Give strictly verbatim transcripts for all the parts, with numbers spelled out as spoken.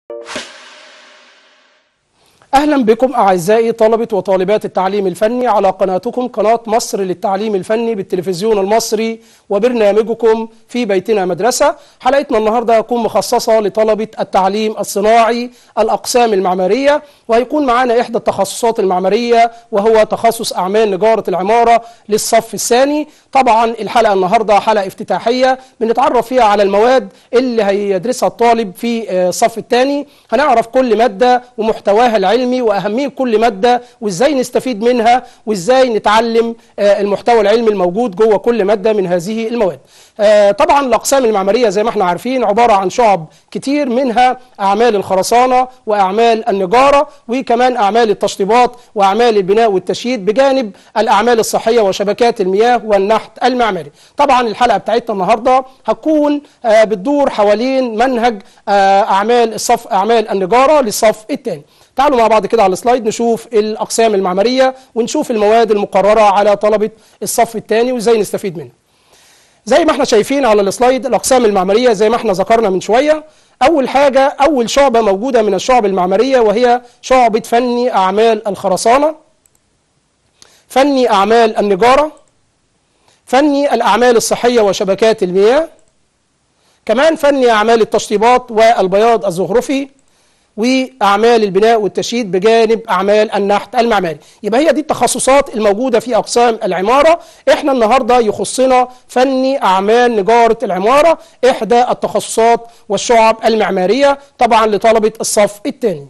أهلا بكم أعزائي طلبة وطالبات التعليم الفني على قناتكم قناة مصر للتعليم الفني بالتلفزيون المصري وبرنامجكم في بيتنا مدرسة. حلقتنا النهاردة هتكون مخصصة لطلبة التعليم الصناعي الأقسام المعمارية، وهيكون معنا إحدى التخصصات المعمارية وهو تخصص أعمال نجارة العمارة للصف الثاني. طبعا الحلقة النهاردة حلقة افتتاحية بنتعرف فيها على المواد اللي هيدرسها الطالب في الصف الثاني. هنعرف كل مادة ومحتواها العلمي وأهمية كل مادة وإزاي نستفيد منها وإزاي نتعلم المحتوى العلمي الموجود جوه كل مادة من هذه المواد. طبعا الأقسام المعمارية زي ما احنا عارفين عبارة عن شعب كتير، منها أعمال الخرسانة وأعمال النجارة وكمان أعمال التشطيبات وأعمال البناء والتشييد، بجانب الأعمال الصحية وشبكات المياه والنحت المعماري. طبعا الحلقة بتاعتنا النهاردة هتكون بتدور حوالين منهج أعمال الصف أعمال النجارة للصف الثاني. تعالوا مع بعض كده على السلايد نشوف الأقسام المعمارية ونشوف المواد المقررة على طلبة الصف الثاني وإزاي نستفيد منها. زي ما احنا شايفين على السلايد الأقسام المعمارية زي ما احنا ذكرنا من شوية، أول حاجة أول شعبة موجودة من الشعب المعمارية وهي شعبة فني أعمال الخرسانة، فني أعمال النجارة، فني الأعمال الصحية وشبكات المياه، كمان فني أعمال التشطيبات والبياض الزخرفي، وأعمال البناء والتشييد بجانب أعمال النحت المعماري. يبقى هي دي التخصصات الموجودة في أقسام العمارة. احنا النهاردة يخصنا فني أعمال نجارة العمارة، إحدى التخصصات والشعب المعمارية طبعا لطلبة الصف الثاني.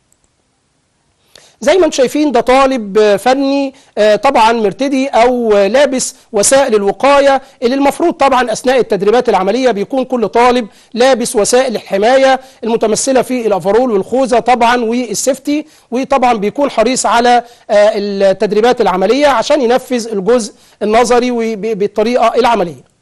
زي ما انتم شايفين ده طالب فني طبعا مرتدي او لابس وسائل الوقايه اللي المفروض طبعا اثناء التدريبات العمليه بيكون كل طالب لابس وسائل الحمايه المتمثله في الافرول والخوذه طبعا والسيفتي، وطبعا بيكون حريص على التدريبات العمليه عشان ينفذ الجزء النظري بالطريقه العمليه.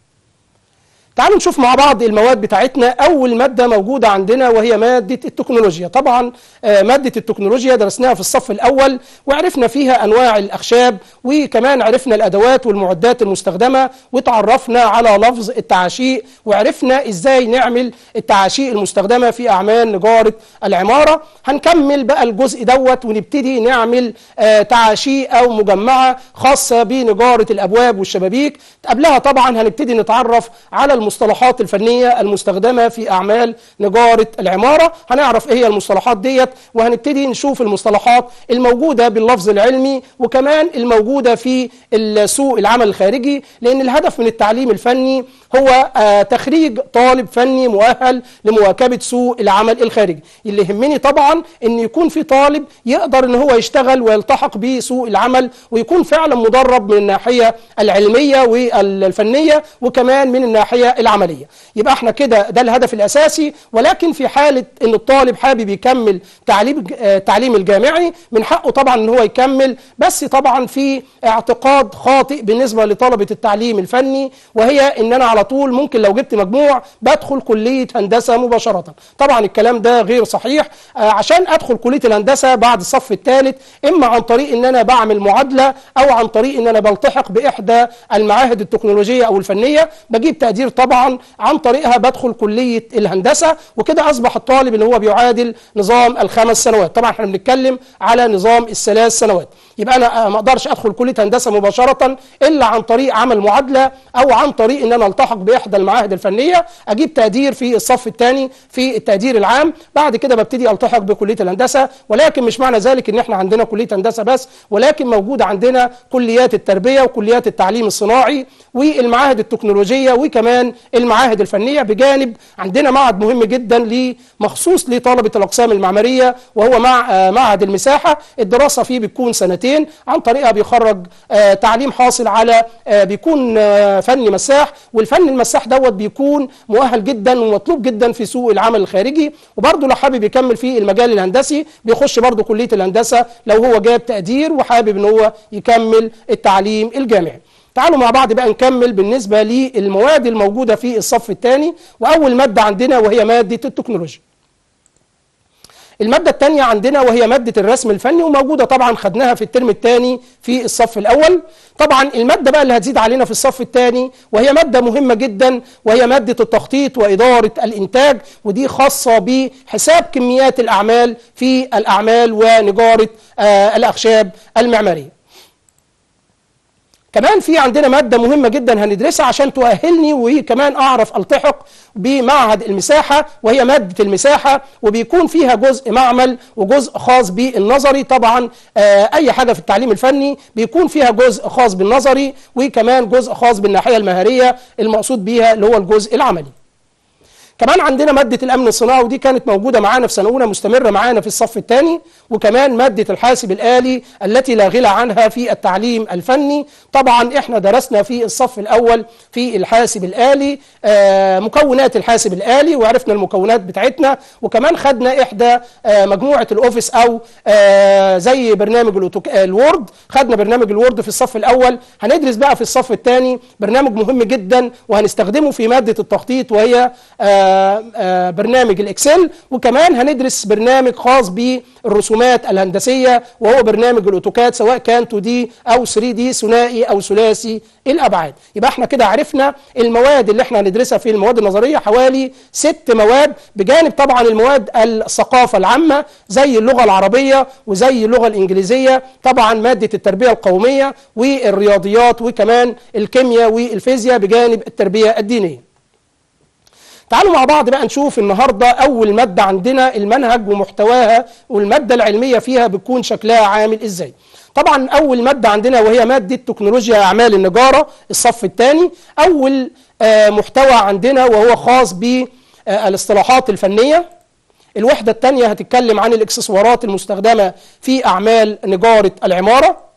تعالوا نشوف مع بعض المواد بتاعتنا. أول مادة موجودة عندنا وهي مادة التكنولوجيا. طبعا مادة التكنولوجيا درسناها في الصف الأول وعرفنا فيها أنواع الأخشاب وكمان عرفنا الأدوات والمعدات المستخدمة وتعرفنا على لفظ التعاشيق وعرفنا إزاي نعمل التعاشيق المستخدمة في أعمال نجارة العمارة. هنكمل بقى الجزء دوت ونبتدي نعمل تعاشيق أو مجمعة خاصة بنجارة الأبواب والشبابيك. قبلها طبعا هنبتدي نتعرف على المصطلحات الفنية المستخدمة في أعمال نجارة العمارة. هنعرف إيه هي المصطلحات ديت وهنبتدي نشوف المصطلحات الموجودة باللفظ العلمي وكمان الموجودة في سوق العمل الخارجي، لأن الهدف من التعليم الفني هو تخريج طالب فني مؤهل لمواكبة سوق العمل الخارجي. اللي يهمني طبعا أن يكون في طالب يقدر أن هو يشتغل ويلتحق بسوق العمل ويكون فعلا مدرب من الناحية العلمية والفنية وكمان من الناحية العملية. يبقى احنا كده ده الهدف الأساسي. ولكن في حالة أن الطالب حابب يكمل تعليم التعليم الجامعي من حقه طبعا أن هو يكمل، بس طبعا في اعتقاد خاطئ بالنسبة لطلبة التعليم الفني، وهي أن أنا على طول ممكن لو جبت مجموع بدخل كلية هندسة مباشرة. طبعا الكلام ده غير صحيح. عشان أدخل كلية الهندسة بعد الصف الثالث إما عن طريق أن أنا بعمل معادلة أو عن طريق أن أنا بلتحق بإحدى المعاهد التكنولوجية أو الفنية بجيب تقدير طبعا عن طريقها بدخل كلية الهندسة، وكده أصبح الطالب اللي هو بيعادل نظام الخمس سنوات. طبعا احنا بنتكلم على نظام الثلاث سنوات. يبقى أنا ما أقدرش أدخل كلية هندسة مباشرة إلا عن طريق عمل معادلة أو عن طريق أن أنا التحق بإحدى المعاهد الفنية أجيب تقدير في الصف الثاني في التقدير العام، بعد كده ببتدي التحق بكلية الهندسة. ولكن مش معنى ذلك ان احنا عندنا كلية هندسة بس، ولكن موجود عندنا كليات التربية وكليات التعليم الصناعي والمعاهد التكنولوجية وكمان المعاهد الفنية، بجانب عندنا معهد مهم جدا مخصوص لطلبة الأقسام المعمارية وهو مع معهد المساحة. الدراسة فيه بتكون سنتين، عن طريقها بيخرج تعليم حاصل على بيكون فني مساح، والفن المساح دوت بيكون مؤهل جدا ومطلوب جدا في سوق العمل الخارجي. وبرضه لو حابب يكمل في المجال الهندسي بيخش برضه كلية الهندسة لو هو جاب تقدير وحابب ان هو يكمل التعليم الجامعي. تعالوا مع بعض بقى نكمل بالنسبة للمواد الموجودة في الصف الثاني. وأول مادة عندنا وهي مادة التكنولوجيا. المادة الثانية عندنا وهي مادة الرسم الفني، وموجودة طبعا خدناها في الترم الثاني في الصف الأول. طبعا المادة بقى اللي هتزيد علينا في الصف الثاني وهي مادة مهمة جدا، وهي مادة التخطيط وإدارة الإنتاج، ودي خاصة بحساب كميات الأعمال في الأعمال ونجارة آه الأخشاب المعمارية. كمان في عندنا مادة مهمة جدا هندرسها عشان تؤهلني وكمان أعرف ألتحق بمعهد المساحة، وهي مادة المساحة، وبيكون فيها جزء معمل وجزء خاص بالنظري. طبعا آه أي حاجة في التعليم الفني بيكون فيها جزء خاص بالنظري وكمان جزء خاص بالناحية المهارية المقصود بيها اللي هو الجزء العملي. كمان عندنا مادة الأمن الصناعي، ودي كانت موجودة معانا في سنة أولى مستمرة معانا في الصف الثاني، وكمان مادة الحاسب الآلي التي لا غنى عنها في التعليم الفني. طبعا احنا درسنا في الصف الأول في الحاسب الآلي آه مكونات الحاسب الآلي، وعرفنا المكونات بتاعتنا، وكمان خدنا إحدى آه مجموعة الأوفيس أو آه زي برنامج الوورد، خدنا برنامج الوورد في الصف الأول. هندرس بقى في الصف الثاني برنامج مهم جدا وهنستخدمه في مادة التخطيط، وهي آه برنامج الإكسل، وكمان هندرس برنامج خاص بالرسومات الهندسية وهو برنامج الأوتوكاد، سواء كان تو دي أو ثري دي، ثنائي أو ثلاثي الأبعاد. يبقى احنا كده عرفنا المواد اللي احنا هندرسها في المواد النظرية، حوالي ست مواد، بجانب طبعا المواد الثقافة العامة زي اللغة العربية وزي اللغة الإنجليزية، طبعا مادة التربية القومية والرياضيات، وكمان الكيمياء والفيزياء بجانب التربية الدينية. تعالوا مع بعض بقى نشوف النهاردة أول مادة عندنا المنهج ومحتواها والمادة العلمية فيها بتكون شكلها عامل إزاي. طبعا أول مادة عندنا وهي مادة تكنولوجيا أعمال النجارة الصف الثاني. أول آه محتوى عندنا وهو خاص بالاصطلاحات الفنية. الوحدة الثانية هتتكلم عن الإكسسوارات المستخدمة في أعمال نجارة العمارة.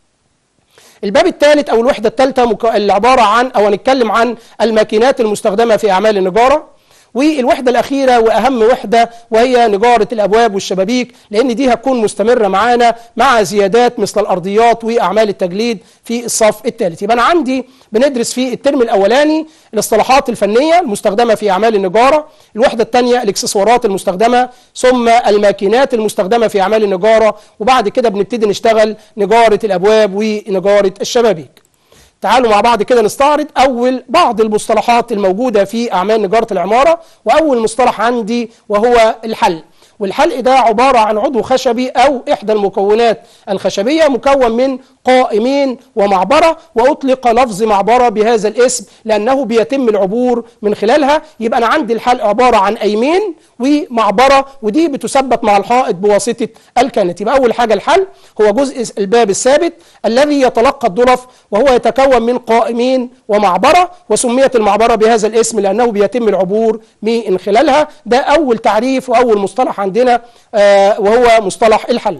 الباب الثالث أو الوحدة الثالثة اللي عبارة عن أو هنتكلم عن الماكينات المستخدمة في أعمال النجارة. والوحدة الأخيرة وأهم وحدة وهي نجارة الأبواب والشبابيك، لأن دي هتكون مستمرة معانا مع زيادات مثل الأرضيات وأعمال التجليد في الصف الثالث. يبقى أنا عندي بندرس في الترم الأولاني الاصطلاحات الفنية المستخدمة في أعمال النجارة، الوحدة الثانية الإكسسوارات المستخدمة، ثم الماكينات المستخدمة في أعمال النجارة، وبعد كده بنبتدي نشتغل نجارة الأبواب ونجارة الشبابيك. تعالوا مع بعض كده نستعرض أول بعض المصطلحات الموجودة في أعمال نجارة العمارة. وأول مصطلح عندي وهو الحلق. والحلق ده عبارة عن عضو خشبي أو إحدى المكونات الخشبية مكون من قائمين ومعبرة، وأطلق لفظ معبرة بهذا الاسم لأنه بيتم العبور من خلالها. يبقى أنا عندي الحلق عبارة عن قايمين ومعبرة، ودي بتثبت مع الحائط بواسطة الكانت. يبقى أول حاجة الحلق هو جزء الباب الثابت الذي يتلقى الضلف، وهو يتكون من قائمين ومعبرة، وسميت المعبرة بهذا الاسم لأنه بيتم العبور من خلالها. ده أول تعريف وأول مصطلح عندنا آه وهو مصطلح الحلق.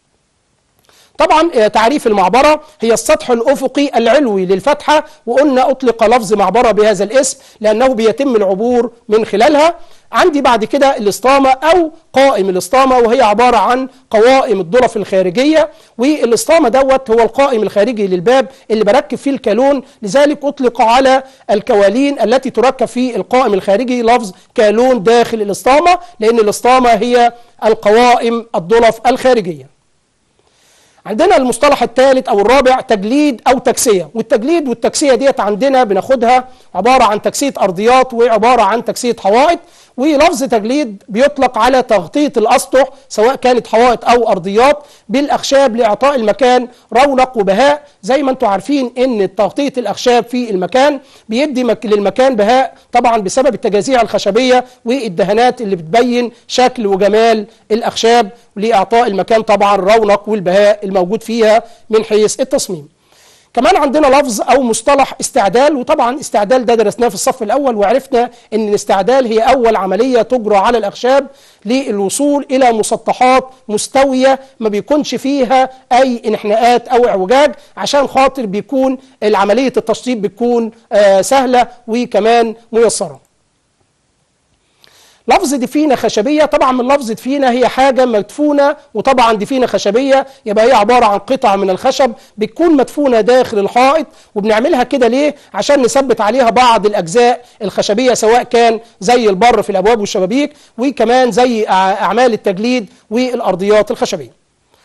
طبعا تعريف المعبرة هي السطح الأفقي العلوي للفتحة، وقلنا أطلق لفظ معبرة بهذا الاسم لأنه بيتم العبور من خلالها. عندي بعد كده الاسطامة أو قائم الاسطامة، وهي عبارة عن قوائم الضلف الخارجية، والاسطامة دوت هو القائم الخارجي للباب اللي بركب فيه الكالون، لذلك أطلق على الكوالين التي تركب في القائم الخارجي لفظ كالون داخل الاسطامة، لأن الاسطامة هي القوائم الضلف الخارجية. عندنا المصطلح الثالث أو الرابع تجليد أو تكسية، والتجليد والتكسية ديت عندنا بناخدها عبارة عن تكسية أرضيات وعبارة عن تكسية حوائط. ولفظ تجليد بيطلق على تغطية الأسطح سواء كانت حوائط أو أرضيات بالأخشاب لإعطاء المكان رونق وبهاء. زي ما انتم عارفين ان تغطية الأخشاب في المكان بيدي للمكان بهاء، طبعا بسبب التجاذيع الخشبية والدهانات اللي بتبين شكل وجمال الأخشاب لإعطاء المكان طبعا رونق والبهاء الموجود فيها من حيث التصميم. كمان عندنا لفظ أو مصطلح استعدال، وطبعا استعدال ده درسناه في الصف الأول، وعرفنا أن الاستعدال هي أول عملية تجرى على الأخشاب للوصول إلى مسطحات مستوية ما بيكونش فيها أي انحناءات أو اعوجاج، عشان خاطر بيكون العملية التشطيب بتكون آه سهلة وكمان ميسرة. لفظ دفينة خشبية، طبعا من لفظ دفينة هي حاجة مدفونة، وطبعا دفينة خشبية يبقى هي عبارة عن قطع من الخشب بتكون مدفونة داخل الحائط، وبنعملها كده ليه؟ عشان نثبت عليها بعض الأجزاء الخشبية، سواء كان زي البر في الأبواب والشبابيك، وكمان زي أعمال التجليد والأرضيات الخشبية.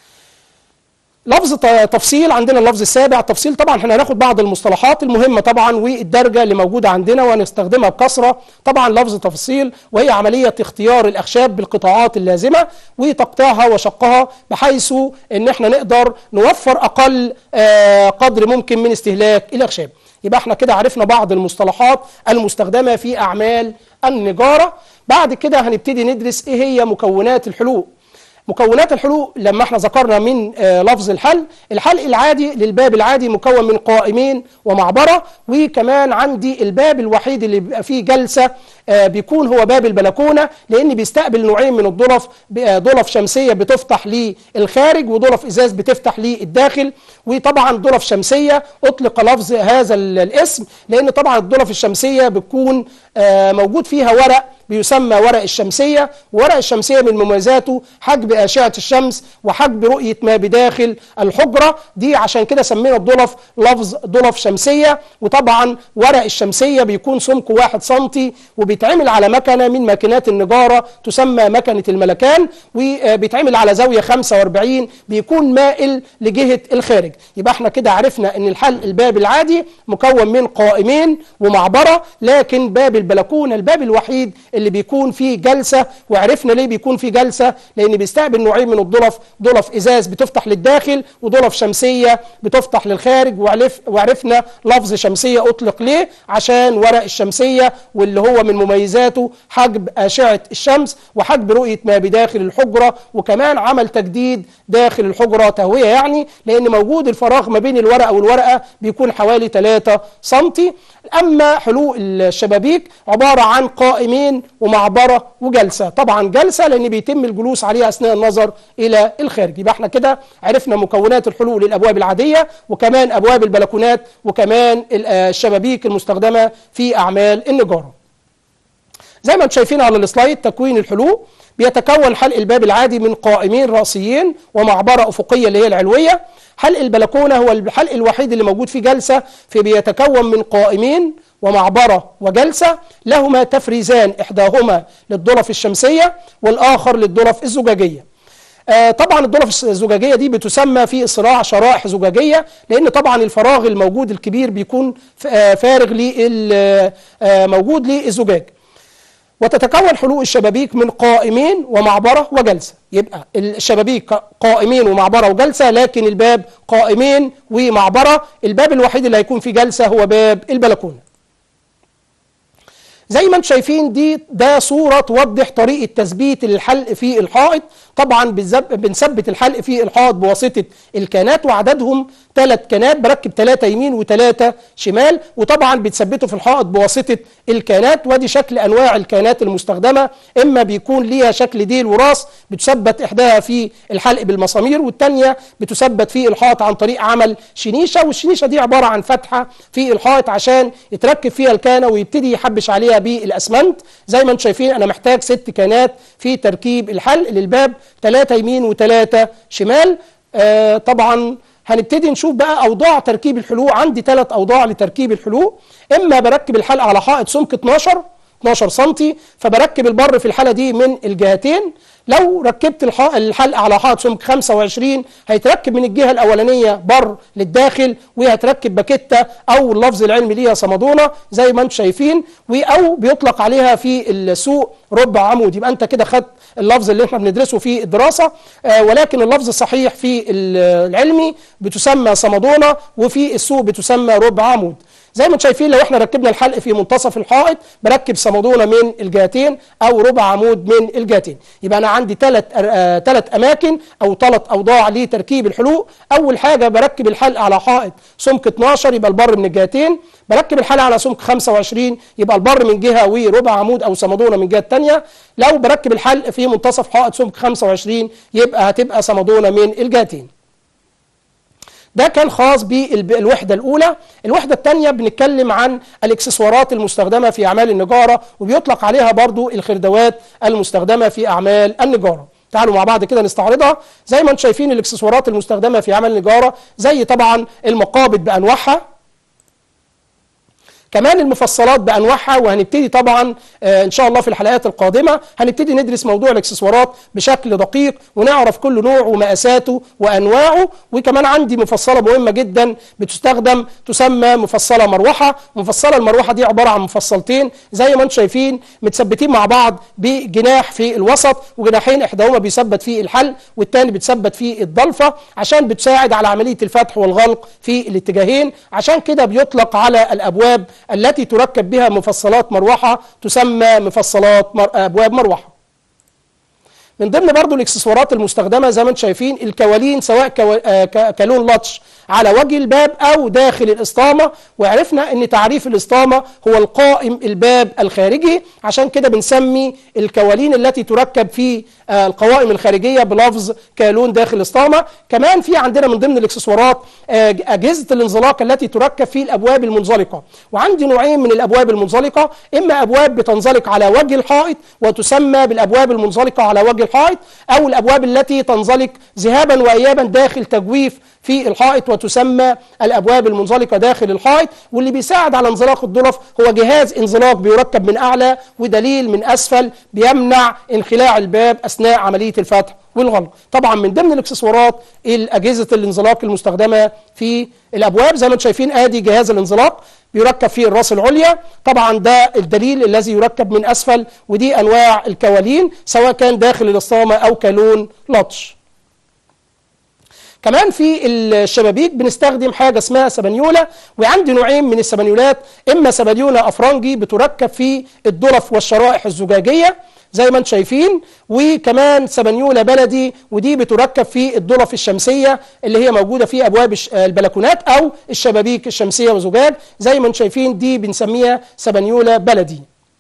لفظ تفصيل، عندنا اللفظ السابع التفصيل. طبعا احنا هناخد بعض المصطلحات المهمه طبعا والدرجه اللي موجوده عندنا وهنستخدمها بكثره. طبعا لفظ تفصيل وهي عمليه اختيار الاخشاب بالقطاعات اللازمه وتقطيعها وشقها بحيث ان احنا نقدر نوفر اقل قدر ممكن من استهلاك الاخشاب. يبقى احنا كده عرفنا بعض المصطلحات المستخدمه في اعمال النجاره. بعد كده هنبتدي ندرس ايه هي مكونات الحلوق. مكونات الحلوق لما احنا ذكرنا من آه لفظ الحلق، الحلق العادي للباب العادي مكون من قائمين ومعبرة، وكمان عندي الباب الوحيد اللي بيبقى فيه جلسة آه بيكون هو باب البلكونة، لان بيستقبل نوعين من الضلف، ضلف شمسية بتفتح للخارج وضلف ازاز بتفتح للداخل. وطبعا ضلف شمسية اطلق لفظ هذا الاسم لان طبعا الضلف الشمسية بتكون آه موجود فيها ورق بيسمى ورق الشمسية، وورق الشمسية من مميزاته حجب أشعة الشمس وحجب رؤية ما بداخل الحجرة دي، عشان كده سمينا الضلف لفظ ضلف شمسية. وطبعا ورق الشمسية بيكون سمكه واحد سنتي وبيتعمل على مكنة من ماكينات النجارة تسمى مكنة الملكان، وبيتعمل على زاوية خمسة وأربعين، بيكون مائل لجهة الخارج. يبقى احنا كده عرفنا ان الحلق الباب العادي مكون من قائمين ومعبرة، لكن باب البلكونة الباب الوحيد اللي بيكون فيه جلسة. وعرفنا ليه بيكون فيه جلسة، لان بيستقبل نوعين من الضلف، ضلف ازاز بتفتح للداخل وضلف شمسية بتفتح للخارج. وعرفنا لفظ شمسية اطلق ليه عشان ورق الشمسية واللي هو من مميزاته حجب أشعة الشمس وحجب رؤية ما بداخل الحجرة، وكمان عمل تجديد داخل الحجرة تهوية، يعني لان موجود الفراغ ما بين الورقة والورقة بيكون حوالي ثلاثة سنتي. اما حلوق الشبابيك عبارة عن قائمين ومعبرة وجلسة. طبعا جلسة لان بيتم الجلوس عليها اثناء النظر الى الخارج. يبقى احنا كده عرفنا مكونات الحلوق للابواب العادية وكمان ابواب البلكونات وكمان الشبابيك المستخدمة في اعمال النجارة. زي ما انتم شايفين على السلايد تكوين الحلوق، بيتكون حلق الباب العادي من قائمين رأسيين ومعبرة افقية اللي هي العلوية. حلق البلكونة هو الحلق الوحيد اللي موجود فيه جلسة، فبيتكون من قائمين ومعبرة وجلسة لهما تفريزان، إحداهما للضلف الشمسية والآخر للضلف الزجاجية. آه طبعا الضلف الزجاجية دي بتسمى في الصراع شرائح زجاجية، لأن طبعا الفراغ الموجود الكبير بيكون فارغ موجود للزجاج. وتتكون حلوق الشبابيك من قائمين ومعبرة وجلسة. يبقى الشبابيك قائمين ومعبرة وجلسة، لكن الباب قائمين ومعبرة. الباب الوحيد اللي هيكون فيه جلسة هو باب البلكونة. زي ما انتم شايفين دي ده صورة توضح طريقة تثبيت الحلق في الحائط. طبعا بنثبت الحلق في الحائط بواسطة الكانات، وعددهم ثلاث كانات، بركب ثلاثة يمين وثلاثة شمال، وطبعا بتثبته في الحائط بواسطة الكانات. ودي شكل انواع الكانات المستخدمة، اما بيكون ليها شكل ديل وراس بتثبت احداها في الحلق بالمسامير، والثانية بتثبت في الحائط عن طريق عمل شنيشة، والشنيشة دي عبارة عن فتحة في الحائط عشان يتركب فيها الكانة ويبتدي يحبش عليها بالاسمنت. زي ما انتم شايفين انا محتاج ست كانات في تركيب الحلق للباب، ثلاثة يمين وثلاثة شمال. آه طبعا هنبتدي نشوف بقى اوضاع تركيب الحلوق. عندي ثلاث اوضاع لتركيب الحلوق. اما بركب الحلق على حائط سمك اتناشر سنتي، فبركب البر في الحالة دي من الجهتين. لو ركبت الحلق على حائط سمك خمسة وعشرين هيتركب من الجهة الأولانية بر للداخل، وهتركب باكيتة أو اللفظ العلمي ليها صمدونة زي ما انتم شايفين، أو بيطلق عليها في السوق ربع عمود. يبقى أنت كده خدت اللفظ اللي احنا بندرسه في الدراسة، آه ولكن اللفظ الصحيح في العلمي بتسمى صمدونة، وفي السوق بتسمى ربع عمود. زي ما انتم شايفين لو احنا ركبنا الحلق في منتصف الحائط بركب صمدونة من الجهتين او ربع عمود من الجهتين. يبقى انا عندي ثلاث ثلاث اماكن او ثلاث اوضاع لتركيب الحلوق. اول حاجة بركب الحلق على حائط سمك اتناشر يبقى البر من الجهتين، بركب الحلق على سمك خمسة وعشرين يبقى البر من جهة وربع عمود او صمدونة من الجهة الثانية. لو بركب الحلق في منتصف حائط سمك خمسة وعشرين يبقى هتبقى صمدونة من الجهتين. ده كان خاص بالوحدة الأولى. الوحدة الثانية بنتكلم عن الاكسسوارات المستخدمة في أعمال النجارة، وبيطلق عليها برضو الخردوات المستخدمة في أعمال النجارة. تعالوا مع بعض كده نستعرضها. زي ما انتم شايفين الاكسسوارات المستخدمة في أعمال النجارة زي طبعا المقابض بأنواعها، كمان المفصلات بانواعها، وهنبتدي طبعا آه ان شاء الله في الحلقات القادمه هنبتدي ندرس موضوع الاكسسوارات بشكل دقيق ونعرف كل نوع ومقاساته وانواعه. وكمان عندي مفصله مهمه جدا بتستخدم تسمى مفصله مروحه. مفصله المروحه دي عباره عن مفصلتين زي ما انتم شايفين متثبتين مع بعض بجناح في الوسط، وجناحين احداهما بيثبت فيه الحل والثاني بيتثبت فيه الضلفه، عشان بتساعد على عمليه الفتح والغلق في الاتجاهين. عشان كده بيطلق على الابواب التي تركب بها مفصلات مروحة تسمى مفصلات مر... أبواب مروحة. من ضمن برضو الاكسسوارات المستخدمة زي ما انتم شايفين الكوالين، سواء كو... آه ك... كلون لطش على وجه الباب أو داخل الإسطامة. وعرفنا أن تعريف الإسطامة هو القائم الباب الخارجي، عشان كده بنسمي الكوالين التي تركب في آه القوائم الخارجية بلفظ كالون داخل الإسطامة. كمان في عندنا من ضمن الاكسسوارات آه أجهزة الانزلاق التي تركب في الأبواب المنزلقة. وعندي نوعين من الأبواب المنزلقة، إما أبواب بتنزلق على وجه الحائط وتسمى بالأبواب المنزلقة على وجه الحائط، أو الأبواب التي تنزلق ذهابا وإيابا داخل تجويف في الحائط وتسمى الأبواب المنزلقة داخل الحائط. واللي بيساعد على انزلاق الضلف هو جهاز انزلاق بيركب من أعلى ودليل من أسفل بيمنع انخلاع الباب أثناء عملية الفتح والغلق. طبعا من ضمن الاكسسوارات أجهزة الانزلاق المستخدمة في الأبواب زي ما انتم شايفين ادي جهاز الانزلاق بيركب فيه الراس العليا، طبعا ده الدليل الذي يركب من أسفل. ودي أنواع الكوالين سواء كان داخل الإسطامة أو كالون لطش. كمان في الشبابيك بنستخدم حاجة اسمها سبانيولا، وعندي نوعين من السبانيولات، إما سبانيولا أفرنجي بتركب في الضلف والشرائح الزجاجية زي ما انتم شايفين، وكمان سبانيولا بلدي ودي بتركب في الضلف الشمسية اللي هي موجودة في أبواب البلكونات أو الشبابيك الشمسية وزجاج زي ما انتم شايفين، دي بنسميها سبانيولا بلدي.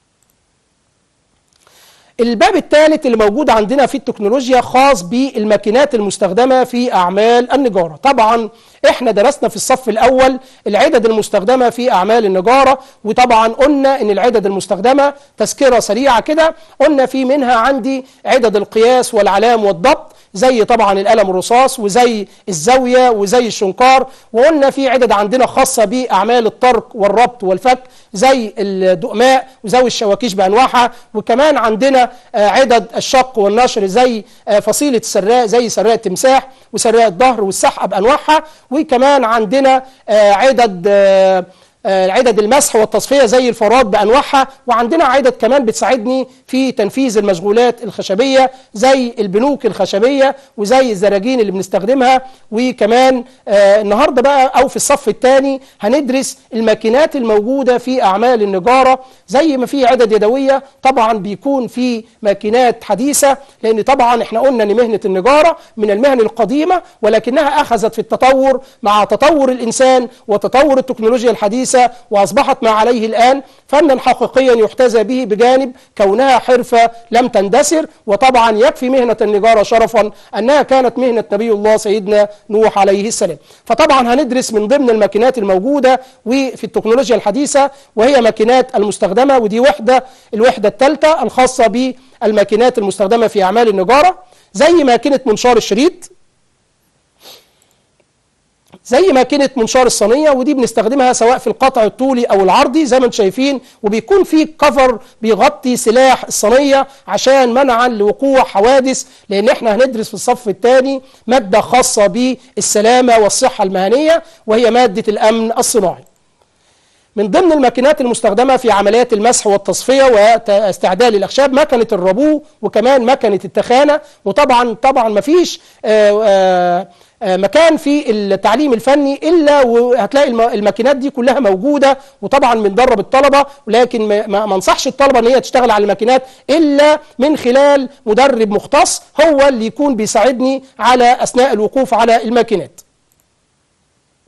الباب الثالث اللي موجود عندنا في التكنولوجيا خاص بالماكينات المستخدمة في أعمال النجارة. طبعا احنا درسنا في الصف الأول العدد المستخدمة في أعمال النجارة، وطبعا قلنا ان العدد المستخدمة تذكرة سريعة كده، قلنا في منها عندي عدد القياس والعلام والضبط زي طبعا القلم الرصاص وزي الزاوية وزي الشنكار، وقلنا في عدد عندنا خاصة بأعمال الطرق والربط والفك زي الدقماء وزي الشواكيش بأنواعها، وكمان عندنا عدد الشق والنشر زي فصيلة السراء زي سراء التمساح وسراء الظهر والسحق بأنواعها، وكمان عندنا عدد عدد المسح والتصفية زي الفراد بأنواعها، وعندنا عدد كمان بتساعدني في تنفيذ المشغولات الخشبية زي البنوك الخشبية وزي الزراجين اللي بنستخدمها. وكمان آه النهاردة بقى أو في الصف الثاني هندرس الماكينات الموجودة في أعمال النجارة. زي ما في عدد يدوية طبعا بيكون في ماكينات حديثة، لأن طبعا احنا قلنا أن مهنة النجارة من المهن القديمة ولكنها أخذت في التطور مع تطور الإنسان وتطور التكنولوجيا الحديثة، وأصبحت ما عليه الآن فنا حقيقيا يحتذى به بجانب كونها حرفة لم تندثر. وطبعا يكفي مهنة النجارة شرفا أنها كانت مهنة نبي الله سيدنا نوح عليه السلام. فطبعا هندرس من ضمن الماكينات الموجودة وفي التكنولوجيا الحديثة وهي ماكينات المستخدمة، ودي وحدة الوحدة الثالثة الخاصة بالماكينات المستخدمة في أعمال النجارة زي ماكينة منشار الشريط، زي ماكينة منشار الصينية، ودي بنستخدمها سواء في القطع الطولي أو العرضي زي ما انتم شايفين، وبيكون في كفر بيغطي سلاح الصينية عشان منعا لوقوع حوادث، لأن احنا هندرس في الصف الثاني مادة خاصة بالسلامة والصحة المهنية وهي مادة الأمن الصناعي. من ضمن الماكينات المستخدمة في عمليات المسح والتصفية واستعدال الأخشاب مكنة الربو وكمان مكنة التخانة. وطبعا طبعا مفيش آآ آآ مكان في التعليم الفني إلا وهتلاقي الماكينات دي كلها موجودة، وطبعا بندرب الطلبة، ولكن ما انصحش الطلبة ان هي تشتغل على الماكينات إلا من خلال مدرب مختص هو اللي يكون بيساعدني على أثناء الوقوف على الماكينات.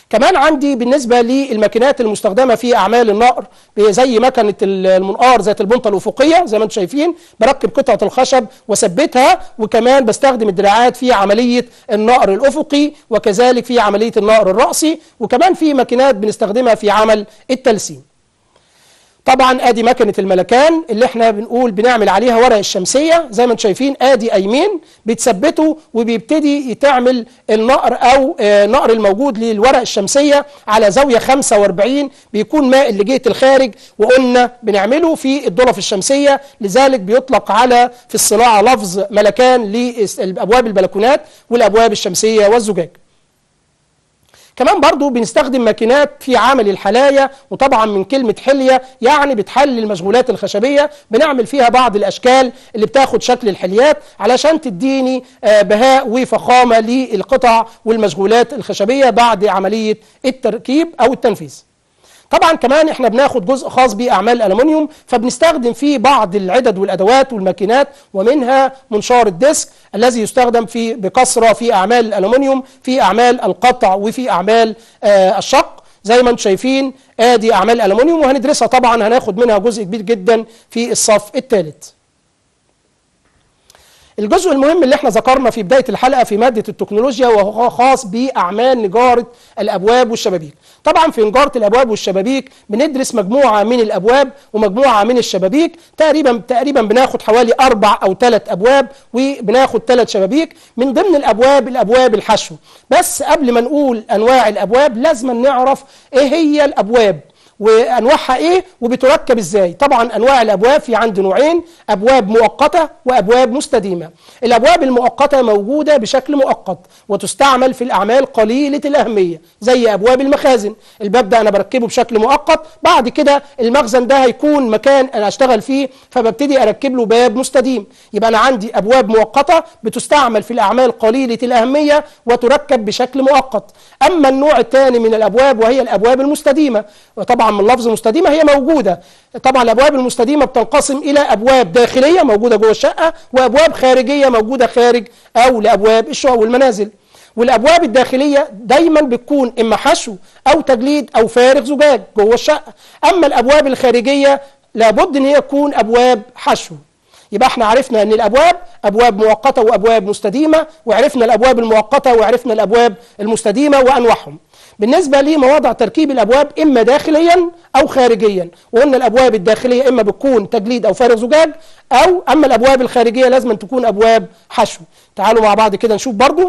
كمان عندي بالنسبة للماكينات المستخدمة في أعمال النقر زي مكنة المنقار ذات البنطة الأفقية، زي ما انتم شايفين بركب قطعة الخشب وثبتها، وكمان بستخدم الدراعات في عملية النقر الأفقي وكذلك في عملية النقر الرأسي، وكمان في ماكينات بنستخدمها في عمل التلسين. طبعا ادي مكنه الملكان اللي احنا بنقول بنعمل عليها ورق الشمسيه، زي ما انتم شايفين ادي ايمين بتثبته وبيبتدي يتعمل النقر او نقر الموجود للورق الشمسيه على زاويه خمسة وأربعين، بيكون مائل لجهه الخارج، وقلنا بنعمله في الضلف الشمسيه، لذلك بيطلق على في الصناعه لفظ ملكان لابواب البلكونات والابواب الشمسيه والزجاج. كمان برضو بنستخدم ماكينات في عمل الحلاية، وطبعا من كلمة حلية يعني بتحل المشغولات الخشبية، بنعمل فيها بعض الأشكال اللي بتاخد شكل الحليات علشان تديني بهاء وفخامة للقطع والمشغولات الخشبية بعد عملية التركيب أو التنفيذ. طبعا كمان احنا بناخد جزء خاص باعمال الالومنيوم، فبنستخدم فيه بعض العدد والادوات والماكينات، ومنها منشار الديسك الذي يستخدم في بكثره في اعمال الالومنيوم، في اعمال القطع وفي اعمال آه الشق. زي ما انتم شايفين ادي اعمال الالومنيوم، وهندرسها طبعا هناخد منها جزء كبير جدا في الصف الثالث. الجزء المهم اللي احنا ذكرنا في بداية الحلقة في مادة التكنولوجيا وهو خاص بأعمال نجارة الأبواب والشبابيك. طبعا في نجارة الأبواب والشبابيك بندرس مجموعة من الأبواب ومجموعة من الشبابيك، تقريبا تقريبا بناخد حوالي أربع أو ثلاث أبواب وبناخد ثلاث شبابيك. من ضمن الأبواب الأبواب الحشو، بس قبل ما نقول أنواع الأبواب لازم نعرف إيه هي الأبواب وانواعها ايه وبتركب ازاي. طبعا انواع الابواب في عندي نوعين، ابواب مؤقته وابواب مستديمه. الابواب المؤقته موجوده بشكل مؤقت وتستعمل في الاعمال قليله الاهميه، زي ابواب المخازن. الباب ده انا بركبه بشكل مؤقت، بعد كده المخزن ده هيكون مكان انا اشتغل فيه، فببتدي اركب له باب مستديم. يبقى انا عندي ابواب مؤقته بتستعمل في الاعمال قليله الاهميه وتركب بشكل مؤقت. اما النوع الثاني من الابواب وهي الابواب المستديمه، وطبعا من لفظ مستديمه هي موجوده. طبعا الابواب المستديمه بتنقسم الى ابواب داخليه موجوده جوه الشقه، وابواب خارجيه موجوده خارج او لابواب الشقق والمنازل. والابواب الداخليه دايما بتكون اما حشو او تجليد او فارغ زجاج جوه الشقه. اما الابواب الخارجيه لابد ان هي تكون ابواب حشو. يبقى احنا عرفنا ان الابواب ابواب مؤقته وابواب مستديمه، وعرفنا الابواب المؤقته وعرفنا الابواب المستديمه وانواعهم. بالنسبة لمواضع تركيب الأبواب إما داخليا أو خارجيا، وقلنا الأبواب الداخلية إما بتكون تجليد أو فارغ زجاج، أو أما الأبواب الخارجية لازم تكون أبواب حشو. تعالوا مع بعض كده نشوف برضو.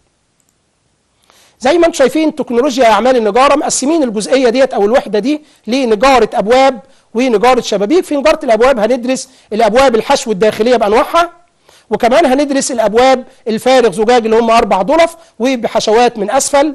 زي ما انتم شايفين تكنولوجيا أعمال النجارة مقسمين الجزئية ديت أو الوحدة دي لنجارة أبواب ونجارة شبابيك. في نجارة الأبواب هندرس الأبواب الحشو الداخلية بأنواعها، وكمان هندرس الأبواب الفارغ زجاج اللي هم أربع ضلف وبحشوات من أسفل،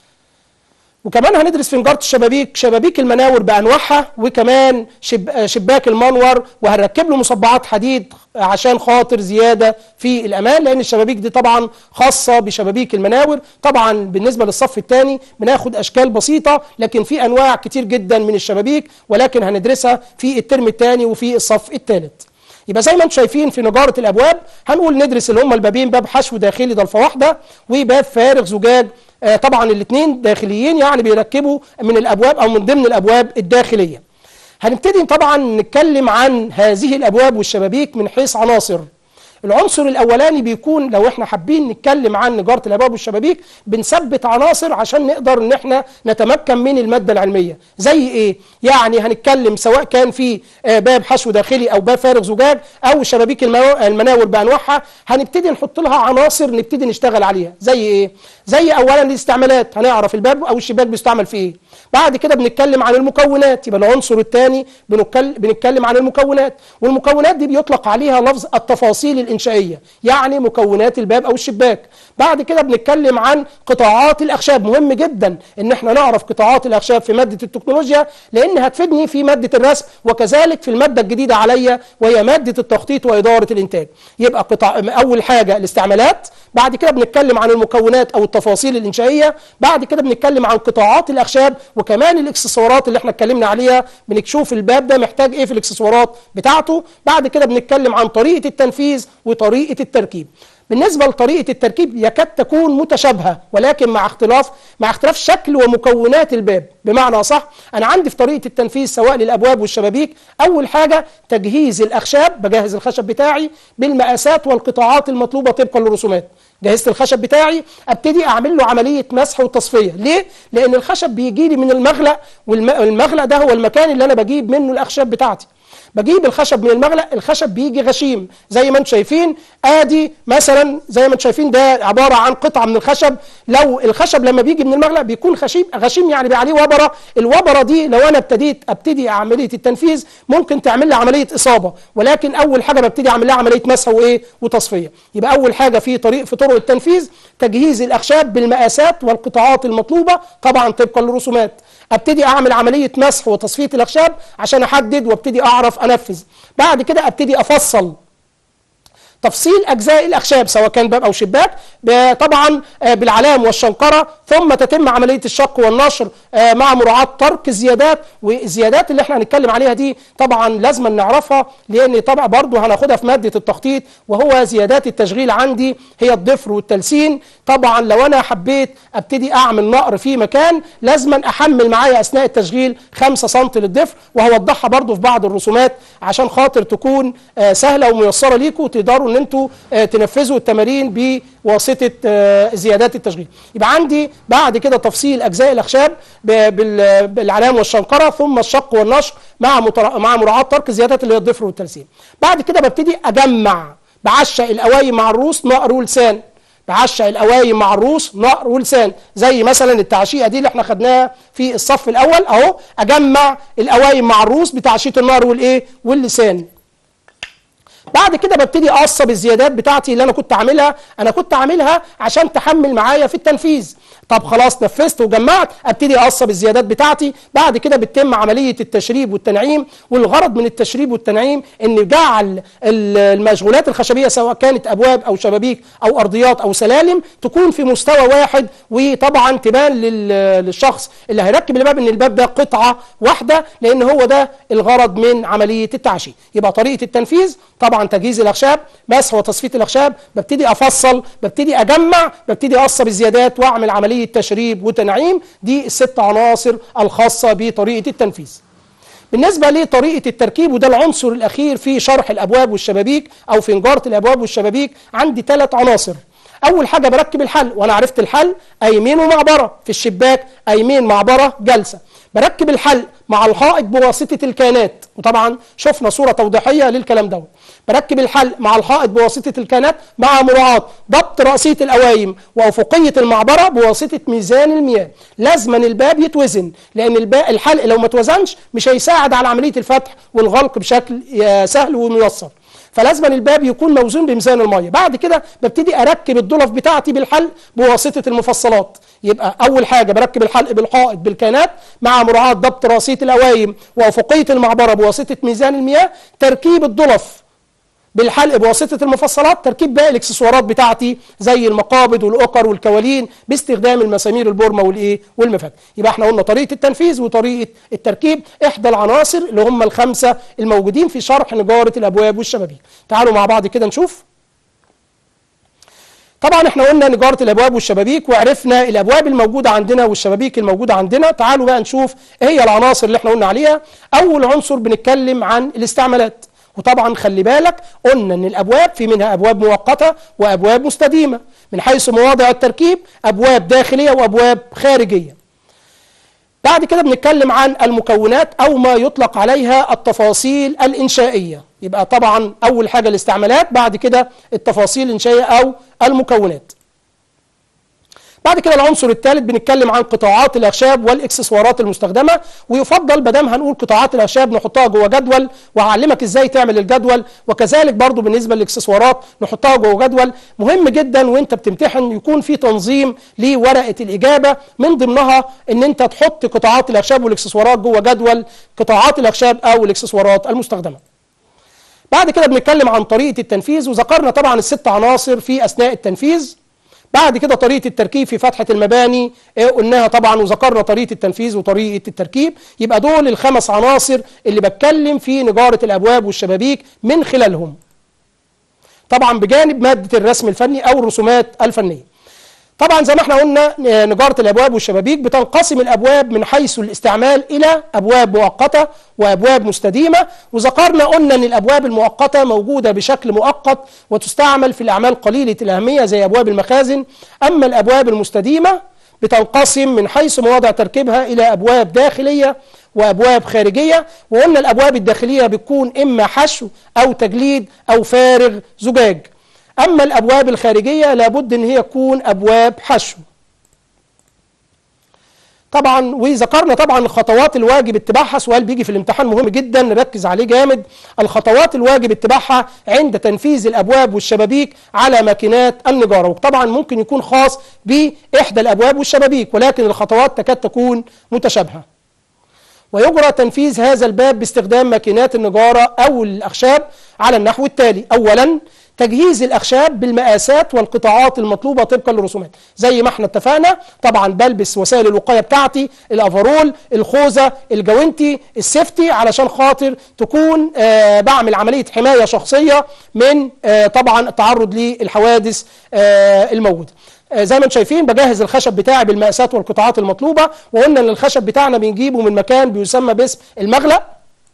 وكمان هندرس في نجارة الشبابيك شبابيك المناور بأنواعها، وكمان شب... شباك المنور، وهنركب له مصبعات حديد عشان خاطر زيادة في الأمان، لأن الشبابيك دي طبعا خاصة بشبابيك المناور. طبعا بالنسبة للصف الثاني بناخد أشكال بسيطة، لكن في أنواع كتير جدا من الشبابيك، ولكن هندرسها في الترم الثاني وفي الصف الثالث. يبقى زي ما انتم شايفين في نجارة الأبواب هنقول ندرس اللي هم البابين، باب حشو داخلي ضلفة واحدة وباب فارغ زجاج. آه طبعا الاثنين داخليين، يعني بيركبوا من الأبواب أو من ضمن الأبواب الداخلية. هنبتدي طبعا نتكلم عن هذه الأبواب والشبابيك من حيث عناصر. العنصر الأولاني بيكون لو احنا حابين نتكلم عن نجارة الأبواب والشبابيك بنثبت عناصر عشان نقدر ان احنا نتمكن من المادة العلمية. زي ايه؟ يعني هنتكلم سواء كان في باب حشو داخلي او باب فارغ زجاج او شبابيك المناور بأنواعها، هنبتدي نحط لها عناصر نبتدي نشتغل عليها. زي ايه؟ زي اولا الاستعمالات، هنعرف الباب او الشباك بيستعمل في ايه. بعد كده بنتكلم عن المكونات، يبقى العنصر الثاني بنتكلم عن المكونات، والمكونات دي بيطلق عليها لفظ التفاصيل الإنشائية، يعني مكونات الباب أو الشباك. بعد كده بنتكلم عن قطاعات الأخشاب. مهم جدا إن احنا نعرف قطاعات الأخشاب في مادة التكنولوجيا، لأن هتفيدني في مادة الرسم وكذلك في المادة الجديدة عليا وهي مادة التخطيط وإدارة الإنتاج. يبقى قطاع أول حاجة الاستعمالات، بعد كده بنتكلم عن المكونات أو التفاصيل الإنشائية، بعد كده بنتكلم عن قطاعات الأخشاب، وكمان الاكسسوارات اللي احنا اتكلمنا عليها، بنشوف الباب ده محتاج ايه في الاكسسوارات بتاعته. بعد كده بنتكلم عن طريقة التنفيذ وطريقة التركيب. بالنسبة لطريقة التركيب يكاد تكون متشابهة، ولكن مع اختلاف مع اختلاف شكل ومكونات الباب. بمعنى صح، أنا عندي في طريقة التنفيذ سواء للأبواب والشبابيك أول حاجة تجهيز الأخشاب، بجهز الخشب بتاعي بالمقاسات والقطاعات المطلوبة طبقا للرسومات. جهزت الخشب بتاعي، ابتدي اعمل له عمليه مسح وتصفيه. ليه؟ لان الخشب بيجي لي من المغلق، والمغلق ده هو المكان اللي انا بجيب منه الاخشاب بتاعتي. بجيب الخشب من المغلق، الخشب بيجي غشيم زي ما انتم شايفين. ادي مثلا زي ما انتم شايفين ده عباره عن قطعه من الخشب. لو الخشب لما بيجي من المغلق بيكون خشيم غشيم يعني بي عليه وبره. الوبره دي لو انا ابتديت ابتدي عمليه التنفيذ ممكن تعمل لي عمليه اصابه، ولكن اول حاجه ببتدي اعمل لها عمليه مسح وايه وتصفيه. يبقى اول حاجه في طريق في طرق التنفيذ تجهيز الاخشاب بالمقاسات والقطاعات المطلوبه طبعا طبقا للرسومات. ابتدي اعمل عمليه مسح وتصفيه الاخشاب عشان احدد وابتدي اعرف انفذ. بعد كده ابتدي افصل تفصيل اجزاء الاخشاب سواء كان باب او شباك طبعا بالعلام والشنكره، ثم تتم عمليه الشق والنشر مع مراعاه ترك الزيادات. والزيادات اللي احنا هنتكلم عليها دي طبعا لازم نعرفها، لان طبعا برضو هناخدها في ماده التخطيط، وهو زيادات التشغيل عندي هي الضفر والتلسين. طبعا لو انا حبيت ابتدي اعمل نقر في مكان لازم احمل معايا اثناء التشغيل خمسة سم للضفر، وهوضحها برضو في بعض الرسومات عشان خاطر تكون سهله وميسره ليكم وتقدروا ان انتوا تنفذوا التمارين بواسطه زيادات التشغيل. يبقى عندي بعد كده تفصيل اجزاء الاخشاب بالعلام والشنكره، ثم الشق والنشر مع مع مراعاه ترك الزيادات اللي هي الضفر والتلسين. بعد كده ببتدي اجمع، بعشق القوايم مع الروس نقر ولسان، بعشق القوايم مع الروس نقر ولسان، زي مثلا التعشيقه دي اللي احنا خدناها في الصف الاول اهو. اجمع القوايم مع الروس بتعشيق النقر والايه واللسان. بعد كده ببتدي اقصب الزيادات بتاعتي اللي انا كنت عاملها. انا كنت عاملها عشان تحمل معايا في التنفيذ. طب خلاص نفذت وجمعت، ابتدي اقصب الزيادات بتاعتي. بعد كده بتتم عمليه التشريب والتنعيم، والغرض من التشريب والتنعيم ان جعل المشغولات الخشبيه سواء كانت ابواب او شبابيك او ارضيات او سلالم تكون في مستوى واحد، وطبعا تبان للشخص اللي هيركب الباب ان الباب ده قطعه واحده، لان هو ده الغرض من عمليه التعشيق. يبقى طريقه التنفيذ طبعا تجهيز الاخشاب، مسح وتصفيه الاخشاب، ببتدي افصل، ببتدي اجمع، ببتدي اقصب الزيادات واعمل عمليه تشريب وتنعيم. دي الست عناصر الخاصه بطريقه التنفيذ. بالنسبه لطريقه التركيب، وده العنصر الاخير في شرح الابواب والشبابيك او في نجاره الابواب والشبابيك، عندي ثلاث عناصر. اول حاجه بركب الحل، وانا عرفت الحل ايمين ومعبره. في الشباك ايمين معبره جلسه. بركب الحل مع الحائط بواسطه الكانات، وطبعا شفنا صوره توضيحيه للكلام دوت. بركب الحل مع الحائط بواسطه الكانات مع مراعاه ضبط راسيه القوايم وافقيه المعبره بواسطه ميزان المياه. لازما الباب يتوزن، لان الباب الحلق لو ما توزنش مش هيساعد على عمليه الفتح والغلق بشكل سهل وميسر. فلازم الباب يكون موزون بميزان الميه. بعد كده ببتدي اركب الضلف بتاعتي بالحلق بواسطه المفصلات. يبقى اول حاجه بركب الحلق بالحائط بالكانات مع مراعاه ضبط راسيه القوايم وافقيه المعبره بواسطه ميزان المياه. تركيب الضلف بالحلق بواسطه المفصلات. تركيب باقي الاكسسوارات بتاعتي زي المقابض والاوكر والكوالين باستخدام المسامير البورمه والايه والمفك. يبقى احنا قلنا طريقه التنفيذ وطريقه التركيب احدى العناصر اللي هم الخمسه الموجودين في شرح نجاره الابواب والشبابيك. تعالوا مع بعض كده نشوف. طبعا احنا قلنا نجاره الابواب والشبابيك وعرفنا الابواب الموجوده عندنا والشبابيك الموجوده عندنا. تعالوا بقى نشوف ايه هي العناصر اللي احنا قلنا عليها. اول عنصر بنتكلم عن الاستعمالات، وطبعا خلي بالك قلنا ان الابواب في منها ابواب مؤقته وابواب مستديمه من حيث مواضع التركيب، ابواب داخليه وابواب خارجيه. بعد كده بنتكلم عن المكونات او ما يطلق عليها التفاصيل الانشائيه. يبقى طبعا اول حاجه الاستعمالات، بعد كده التفاصيل الانشائيه او المكونات. بعد كده العنصر الثالث بنتكلم عن قطاعات الاخشاب والاكسسوارات المستخدمه. ويفضل بدام هنقول قطاعات الاخشاب نحطها جوه جدول وهعلمك ازاي تعمل الجدول، وكذلك برضو بالنسبه للاكسسوارات نحطها جوه جدول. مهم جدا وانت بتمتحن يكون في تنظيم لورقه الاجابه، من ضمنها ان انت تحط قطاعات الاخشاب والاكسسوارات جوه جدول قطاعات الاخشاب او الاكسسوارات المستخدمه. بعد كده بنتكلم عن طريقه التنفيذ، وذكرنا طبعا الست عناصر في اثناء التنفيذ. بعد كده طريقة التركيب في فتحة المباني قلناها طبعا، وذكرنا طريقة التنفيذ وطريقة التركيب. يبقى دول الخمس عناصر اللي بتكلم في نجارة الأبواب والشبابيك من خلالهم. طبعا بجانب مادة الرسم الفني أو الرسومات الفنية. طبعا زي ما احنا قلنا نجارة الأبواب والشبابيك بتنقسم الأبواب من حيث الاستعمال إلى أبواب مؤقتة وأبواب مستديمة، وذكرنا قلنا أن الأبواب المؤقتة موجودة بشكل مؤقت وتستعمل في الأعمال قليلة الأهمية زي أبواب المخازن. أما الأبواب المستديمة بتنقسم من حيث مواضع تركيبها إلى أبواب داخلية وأبواب خارجية، وقلنا الأبواب الداخلية بتكون إما حشو أو تجليد أو فارغ زجاج، أما الأبواب الخارجية لابد أن هي تكون أبواب حشو. طبعا وذكرنا طبعا الخطوات الواجب اتباعها، سؤال بيجي في الامتحان مهم جدا نركز عليه جامد. الخطوات الواجب اتباعها عند تنفيذ الأبواب والشبابيك على ماكينات النجارة، وطبعا ممكن يكون خاص بإحدى الأبواب والشبابيك ولكن الخطوات تكاد تكون متشابهة. ويجرى تنفيذ هذا الباب باستخدام ماكينات النجارة أو الأخشاب على النحو التالي: أولا تجهيز الأخشاب بالمقاسات والقطاعات المطلوبة طبقا للرسومات. زي ما احنا اتفقنا طبعا بلبس وسائل الوقاية بتاعتي، الأفرول، الخوذة، الجوانتي، السيفتي، علشان خاطر تكون آه بعمل عملية حماية شخصية من آه طبعا التعرض للحوادث آه الموجودة. زي ما انتم شايفين بجهز الخشب بتاعي بالمقاسات والقطاعات المطلوبة، وقلنا ان الخشب بتاعنا بنجيبه من مكان بيسمى باسم المغلق.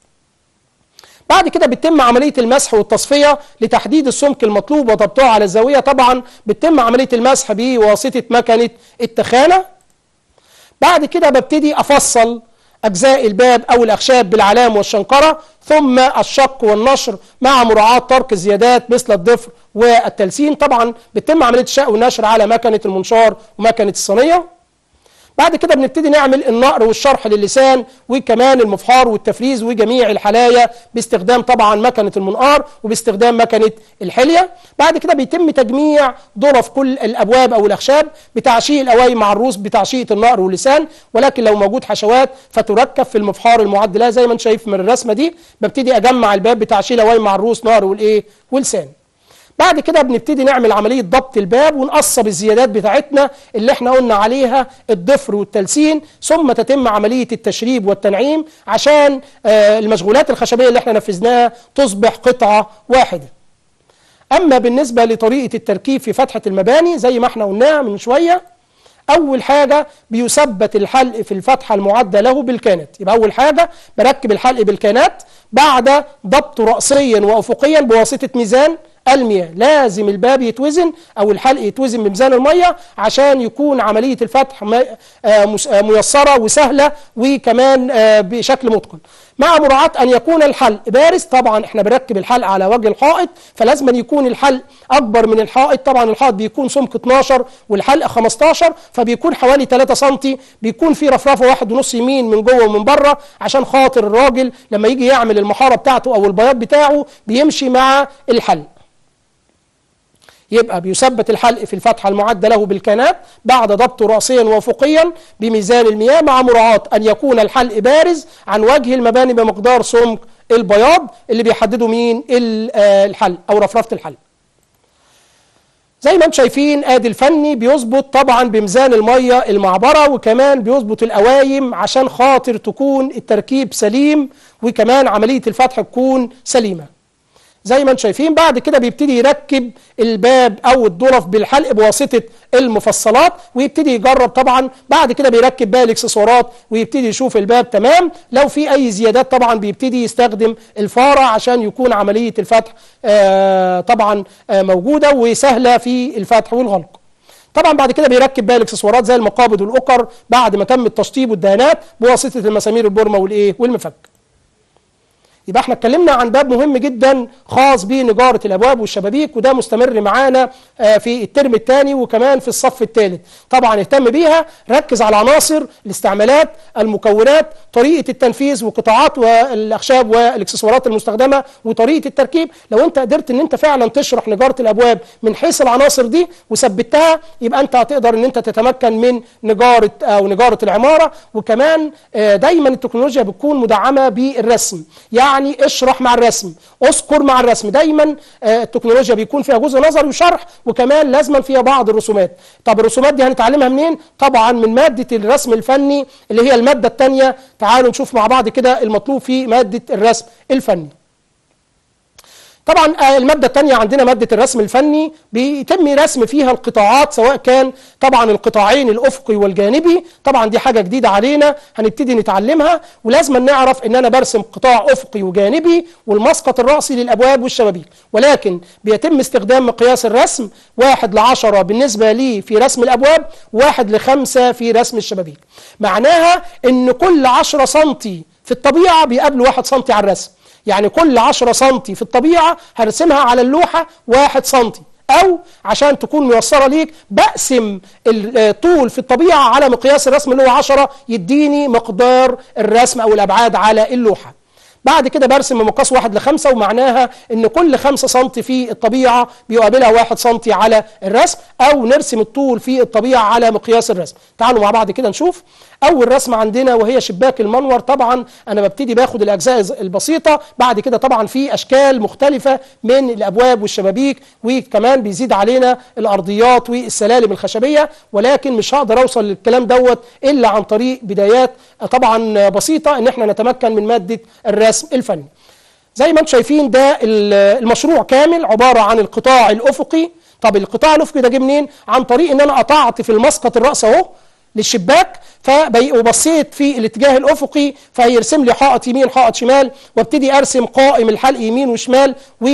بعد كده بتتم عملية المسح والتصفية لتحديد السمك المطلوب وضبطه على الزاوية. طبعا بتتم عملية المسح بواسطة مكنة التخانة. بعد كده ببتدي أفصل أجزاء الباب أو الأخشاب بالعلام والشنكرة، ثم الشق والنشر مع مراعاة ترك الزيادات مثل الضفر والتلسين. طبعا بتتم عملية الشق والنشر على مكنة المنشار ومكنة الصينية. بعد كده بنبتدي نعمل النقر والشرح للسان وكمان المفحار والتفريز وجميع الحلايا باستخدام طبعا مكنة المنقار وباستخدام مكنة الحلية. بعد كده بيتم تجميع ظرف كل الأبواب أو الأخشاب بتعشيق القوايم مع الروس بتعشيقة النقر واللسان، ولكن لو موجود حشوات فتركب في المفحار المعد لها. زي ما انت شايف من الرسمة دي ببتدي أجمع الباب بتعشيق القوايم مع الروس نقر والإيه واللسان. بعد كده بنبتدي نعمل عملية ضبط الباب ونقصب الزيادات بتاعتنا اللي احنا قلنا عليها الضفر والتلسين، ثم تتم عملية التشريب والتنعيم عشان آه المشغولات الخشبية اللي احنا نفذناها تصبح قطعة واحدة. أما بالنسبة لطريقة التركيب في فتحة المباني زي ما احنا قلناها من شوية، أول حاجة بيثبت الحلق في الفتحة المعدة له بالكانات. يبقى أول حاجة بركب الحلق بالكانات بعد ضبطه رأسيا وأفقيا بواسطة ميزان المياه. لازم الباب يتوزن أو الحلق يتوزن بميزان المية عشان يكون عملية الفتح ميسرة وسهلة وكمان بشكل متقن، مع مراعاة أن يكون الحلق بارز. طبعا احنا بنركب الحلق على وجه الحائط فلازم يكون الحلق أكبر من الحائط. طبعا الحائط بيكون سمك اتناشر والحلق خمستاشر، فبيكون حوالي تلاتة سنتي، بيكون في رفرفة واحد ونص يمين من جوه ومن بره عشان خاطر الراجل لما يجي يعمل المحارة بتاعته أو البياض بتاعه بيمشي مع الحلق. يبقى بيثبت الحلق في الفتحة المعدة له بالكانات بعد ضبطه رأسيا وأفقيا بميزان المياه، مع مراعاة أن يكون الحلق بارز عن وجه المباني بمقدار سمك البياض اللي بيحدده مين الحلق أو رفرفة الحلق. زي ما انتم شايفين ادي الفني بيظبط طبعا بميزان المية المعبرة، وكمان بيظبط القوايم عشان خاطر تكون التركيب سليم وكمان عملية الفتح تكون سليمة. زي ما انتم شايفين بعد كده بيبتدي يركب الباب او الظرف بالحلق بواسطه المفصلات ويبتدي يجرب. طبعا بعد كده بيركب بقى الاكسسوارات ويبتدي يشوف الباب تمام. لو في اي زيادات طبعا بيبتدي يستخدم الفاره عشان يكون عمليه الفتح آه طبعا آه موجوده وسهله في الفتح والغلق. طبعا بعد كده بيركب بقى الاكسسوارات زي المقابض والاقر بعد ما تم التشطيب والدهانات بواسطه المسامير البورمه والايه والمفك. يبقى احنا اتكلمنا عن باب مهم جدا خاص بنجارة الابواب والشبابيك، وده مستمر معانا في الترم الثاني وكمان في الصف الثالث. طبعا اهتم بيها، ركز على عناصر الاستعمالات، المكونات، طريقة التنفيذ وقطاعات والاخشاب والاكسسوارات المستخدمة وطريقة التركيب. لو انت قدرت ان انت فعلا تشرح نجارة الابواب من حيث العناصر دي وثبتها يبقى انت هتقدر ان انت تتمكن من نجارة او نجارة العمارة. وكمان دايما التكنولوجيا بتكون مدعمة بالرسم، يعني يعني اشرح مع الرسم، اذكر مع الرسم. دايما التكنولوجيا بيكون فيها جزء نظري وشرح وكمان لازما فيها بعض الرسومات. طب الرسومات دي هنتعلمها منين؟ طبعا من مادة الرسم الفني اللي هي المادة الثانية. تعالوا نشوف مع بعض كده المطلوب في مادة الرسم الفني. طبعا المادة الثانية عندنا مادة الرسم الفني، بيتم رسم فيها القطاعات سواء كان طبعا القطاعين الأفقي والجانبي. طبعا دي حاجة جديدة علينا هنبتدي نتعلمها، ولازم نعرف ان انا برسم قطاع أفقي وجانبي والمسقط الرأسي للأبواب والشبابيك، ولكن بيتم استخدام مقياس الرسم واحد لعشرة بالنسبة لي في رسم الأبواب، واحد لخمسة في رسم الشبابيك. معناها ان كل عشرة سنتي في الطبيعة بيقابل واحد سنتي على الرسم، يعني كل عشرة سنتي في الطبيعة هرسمها على اللوحة واحد سنتي، أو عشان تكون ميسرة ليك بقسم الطول في الطبيعة على مقياس الرسم اللي هو عشرة، يديني مقدار الرسم أو الأبعاد على اللوحة. بعد كده برسم بمقاس واحد لخمسة، ومعناها ان كل خمسة سنتي في الطبيعة بيقابلها واحد سنتي على الرسم، او نرسم الطول في الطبيعة على مقياس الرسم. تعالوا مع بعض كده نشوف اول رسمة عندنا وهي شباك المنور. طبعا انا ببتدي باخد الاجزاء البسيطة، بعد كده طبعا في اشكال مختلفة من الابواب والشبابيك، وكمان بيزيد علينا الارضيات والسلالم الخشبية، ولكن مش هقدر اوصل للكلام دوت الا عن طريق بدايات طبعا بسيطة ان احنا نتمكن من مادة الرسم الفني. زي ما انتم شايفين ده المشروع كامل عبارة عن القطاع الافقي. طب القطاع الافقي ده جه منين؟ عن طريق ان انا قطعت في المسقط الرأس اهو للشباك، وبصيت في الاتجاه الافقي فهيرسم لي حائط يمين حائط شمال، وابتدي ارسم قائم الحلق يمين وشمال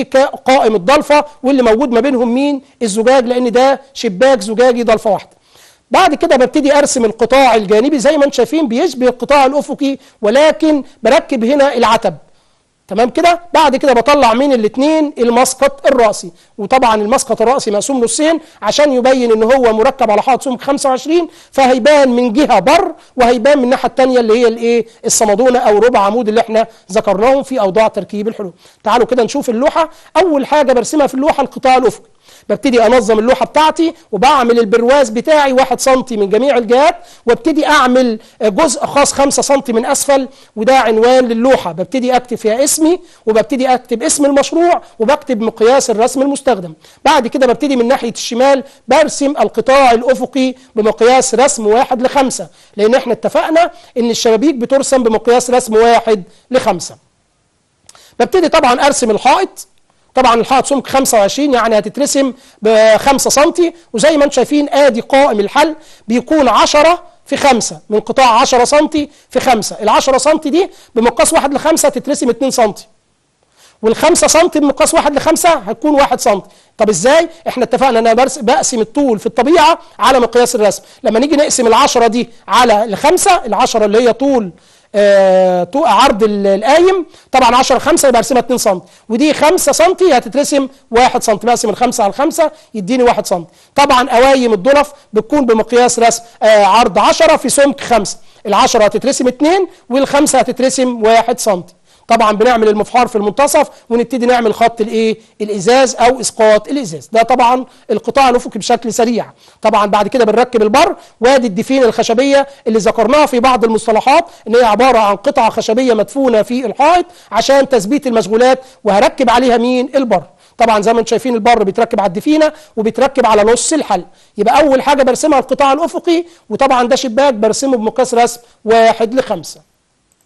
وقائم الضلفة، واللي موجود ما بينهم مين؟ الزجاج، لان ده شباك زجاجي ضلفة واحدة. بعد كده ببتدي ارسم القطاع الجانبي زي ما انتم شايفين بيشبه القطاع الافقي، ولكن بركب هنا العتب. تمام كده. بعد كده بطلع من الاثنين المسقط الرأسي، وطبعا المسقط الرأسي مقسوم نصين عشان يبين ان هو مركب على حائط سمك خمسة وعشرين، فهيبان من جهة بر وهيبان من الناحية الثانية اللي هي الايه؟ الصمدونة او ربع عمود اللي احنا ذكرناهم في اوضاع تركيب الحلول. تعالوا كده نشوف اللوحة. اول حاجة برسمها في اللوحة القطاع الافقي. ببتدي انظم اللوحة بتاعتي وبعمل البرواز بتاعي واحد سنتي من جميع الجهات، وابتدي اعمل جزء خاص خمسة سنتي من اسفل، وده عنوان للوحة. ببتدي اكتب فيها اسمي، وببتدي اكتب اسم المشروع، وبكتب مقياس الرسم المستخدم. بعد كده ببتدي من ناحية الشمال برسم القطاع الافقي بمقياس رسم واحد لخمسة، لان احنا اتفقنا ان الشبابيك بترسم بمقياس رسم واحد لخمسة. ببتدي طبعا ارسم الحائط. طبعا الحائط سمك خمسة وعشرين يعني هتترسم بخمسة سنتي، وزي ما انتم شايفين ادي قائم الحل بيكون عشرة في خمسة من قطاع عشرة سنتي في خمسة. العشرة سنتي دي بمقاس واحد لخمسة تترسم اتنين سنتي، والخمسة سنتي بمقاس واحد لخمسة هتكون واحد سنتي. طب ازاي؟ احنا اتفقنا ان انا بقسم الطول في الطبيعة على مقياس الرسم. لما نيجي نقسم العشرة دي على الخمسة، العشرة اللي هي طول آه عرض القايم، طبعا عشرة خمسة يبقى ارسمها اتنين سنتي، ودي خمسة سنتي هتترسم واحد سنتي، بقسم الخمسة على الخمسة يديني واحد سنتي. طبعا قوايم الضلف بتكون بمقياس رسم آه عرض عشرة في سمك خمسة، العشرة هتترسم اتنين والخمسة هتترسم واحد سنتي. طبعا بنعمل المفحار في المنتصف ونبتدي نعمل خط الايه؟ الازاز او اسقاط الازاز. ده طبعا القطاع الافقي بشكل سريع. طبعا بعد كده بنركب البر، وادي الدفين الخشبيه اللي ذكرناها في بعض المصطلحات ان هي عباره عن قطعه خشبيه مدفونه في الحائط عشان تثبيت المشغولات، وهركب عليها مين؟ البر. طبعا زي ما انتم شايفين البر بيتركب على الدفينه وبيتركب على نص الحل. يبقى اول حاجه برسمها القطاع الافقي، وطبعا ده شباك برسمه بمقياس رسم واحد لخمسة.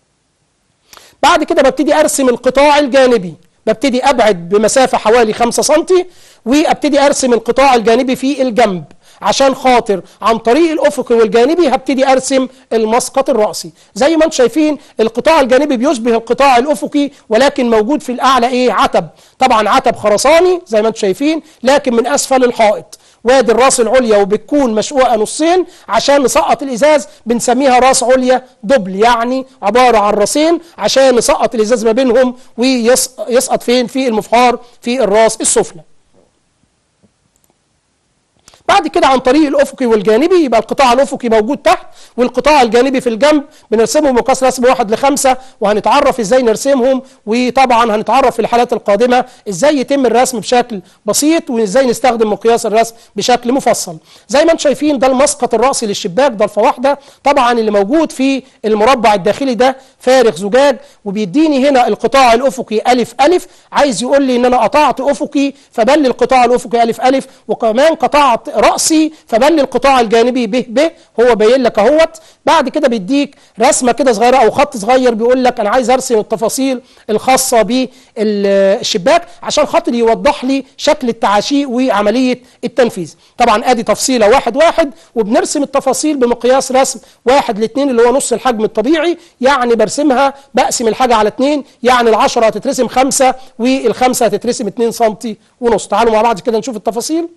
بعد كده ببتدي ارسم القطاع الجانبي، ببتدي ابعد بمسافة حوالي خمسة سنتي، وابتدي ارسم القطاع الجانبي في الجنب، عشان خاطر عن طريق الافقي والجانبي هبتدي ارسم المسقط الرأسي. زي ما انتم شايفين القطاع الجانبي بيشبه القطاع الافقي، ولكن موجود في الاعلى ايه؟ عتب. طبعا عتب خرساني زي ما انتم شايفين، لكن من اسفل الحائط. وادي الراس العليا وبتكون مشقوقه نصين عشان نسقط الازاز، بنسميها راس عليا دبل، يعني عباره عن راسين عشان نسقط الازاز ما بينهم ويسقط فين؟ في المفحار في الراس السفلى. بعد كده عن طريق الافقي والجانبي يبقى القطاع الافقي موجود تحت والقطاع الجانبي في الجنب، بنرسمهم بمقياس رسم واحد لخمسة، وهنتعرف ازاي نرسمهم، وطبعا هنتعرف في الحالات القادمه ازاي يتم الرسم بشكل بسيط وازاي نستخدم مقياس الرسم بشكل مفصل. زي ما انتم شايفين ده المسقط الرأسي للشباك ضلفه واحده. طبعا اللي موجود في المربع الداخلي ده فارغ زجاج، وبيديني هنا القطاع الافقي الف الف، عايز يقول لي ان انا قطعت افقي فبل القطاع الافقي الف الف، وكمان قطعت رأسي فبني القطاع الجانبي ب ب، هو باين لك اهوت. بعد كده بيديك رسمه كده صغيره او خط صغير بيقول لك انا عايز ارسم التفاصيل الخاصه بالشباك عشان خاطر يوضح لي شكل التعاشيق وعمليه التنفيذ. طبعا ادي تفصيله واحد واحد، وبنرسم التفاصيل بمقياس رسم واحد لاثنين اللي هو نص الحجم الطبيعي، يعني برسمها بقسم الحاجه على اثنين، يعني العشرة هتترسم خمسة والخمسة هتترسم اتنين سنتي ونص. تعالوا مع بعض كده نشوف التفاصيل.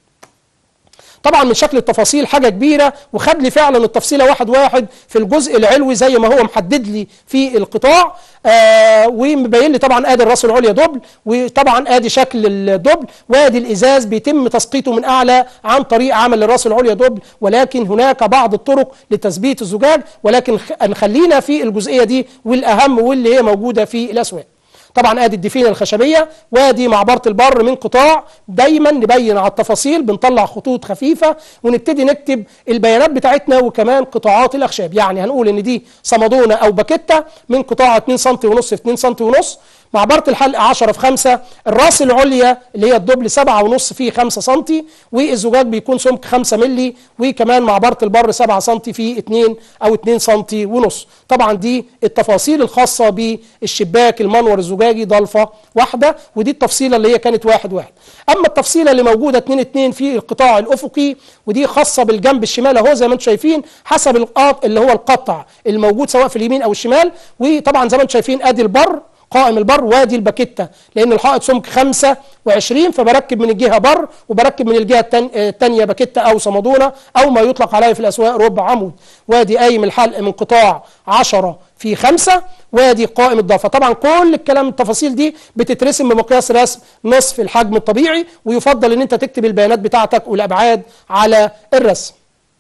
طبعا من شكل التفاصيل حاجه كبيره، وخد لي فعلا التفصيله واحد واحد في الجزء العلوي زي ما هو محدد لي في القطاع، آه ومبين لي طبعا ادي الراس العليا دبل، وطبعا ادي شكل الدبل، وادي الازاز بيتم تسقيطه من اعلى عن طريق عمل الراس العليا دبل، ولكن هناك بعض الطرق لتثبيت الزجاج، ولكن نخلينا في الجزئيه دي والاهم واللي هي موجوده في الاسواق. طبعا ادي الدفينه الخشبيه، وادي معبره البر من قطاع. دايما نبين على التفاصيل، بنطلع خطوط خفيفه ونبتدي نكتب البيانات بتاعتنا وكمان قطاعات الاخشاب. يعني هنقول ان دي صمدونه او باكيته من قطاع اتنين سنتي ونص في اتنين سنتي ونص، معبره الحلق عشرة في خمسة، الراس العليا اللي هي الدبل سبعة ونص في خمسة سنتي، والزجاج بيكون سمك خمسة مللي، وكمان معبره البر سبعة سنتي في اتنين او اتنين سنتي ونص. طبعا دي التفاصيل الخاصه بالشباك المنور الزجاجي ضلفه واحده، ودي التفصيله اللي هي كانت واحد واحد. اما التفصيله اللي موجوده اتنين اتنين في القطاع الافقي، ودي خاصه بالجنب الشمال اهو زي ما انتم شايفين حسب القاط اللي هو القطع الموجود سواء في اليمين او الشمال. وطبعا زي ما انتم شايفين ادي البر قائم البر، وادي الباكيته لان الحائط سمك خمسة وعشرين، فبركب من الجهه بر وبركب من الجهه الثانيه باكيته او صمدونه او ما يطلق عليه في الاسواق ربع عمود. وادي قايم الحلق من قطاع عشرة في خمسة، وادي قائم الضلفه. طبعا كل الكلام التفاصيل دي بتترسم بمقياس رسم نصف الحجم الطبيعي، ويفضل ان انت تكتب البيانات بتاعتك والابعاد على الرسم.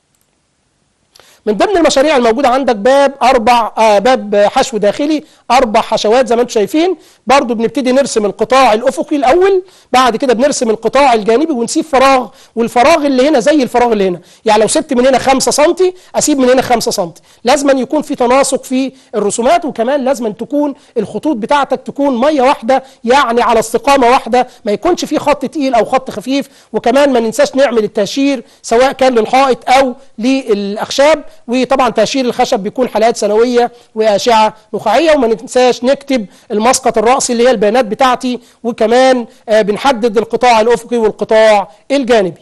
من ضمن المشاريع الموجوده عندك باب اربع آه باب حشو داخلي اربع حشوات زي ما انتم شايفين. برضو بنبتدي نرسم القطاع الافقي الاول، بعد كده بنرسم القطاع الجانبي ونسيب فراغ، والفراغ اللي هنا زي الفراغ اللي هنا، يعني لو سبت من هنا خمسة سنتي اسيب من هنا خمسة سنتي. لازم يكون في تناسق في الرسومات، وكمان لازم تكون الخطوط بتاعتك تكون ميه واحده، يعني على استقامه واحده، ما يكونش في خط تقيل او خط خفيف. وكمان ما ننساش نعمل التهشير سواء كان للحائط او للاخشاب، وطبعا تهشير الخشب بيكون حلقات سنويه واشعه نخاعيه. وما ننساش نكتب المسقط الرأسي اللي هي البيانات بتاعتي، وكمان بنحدد القطاع الافقي والقطاع الجانبي.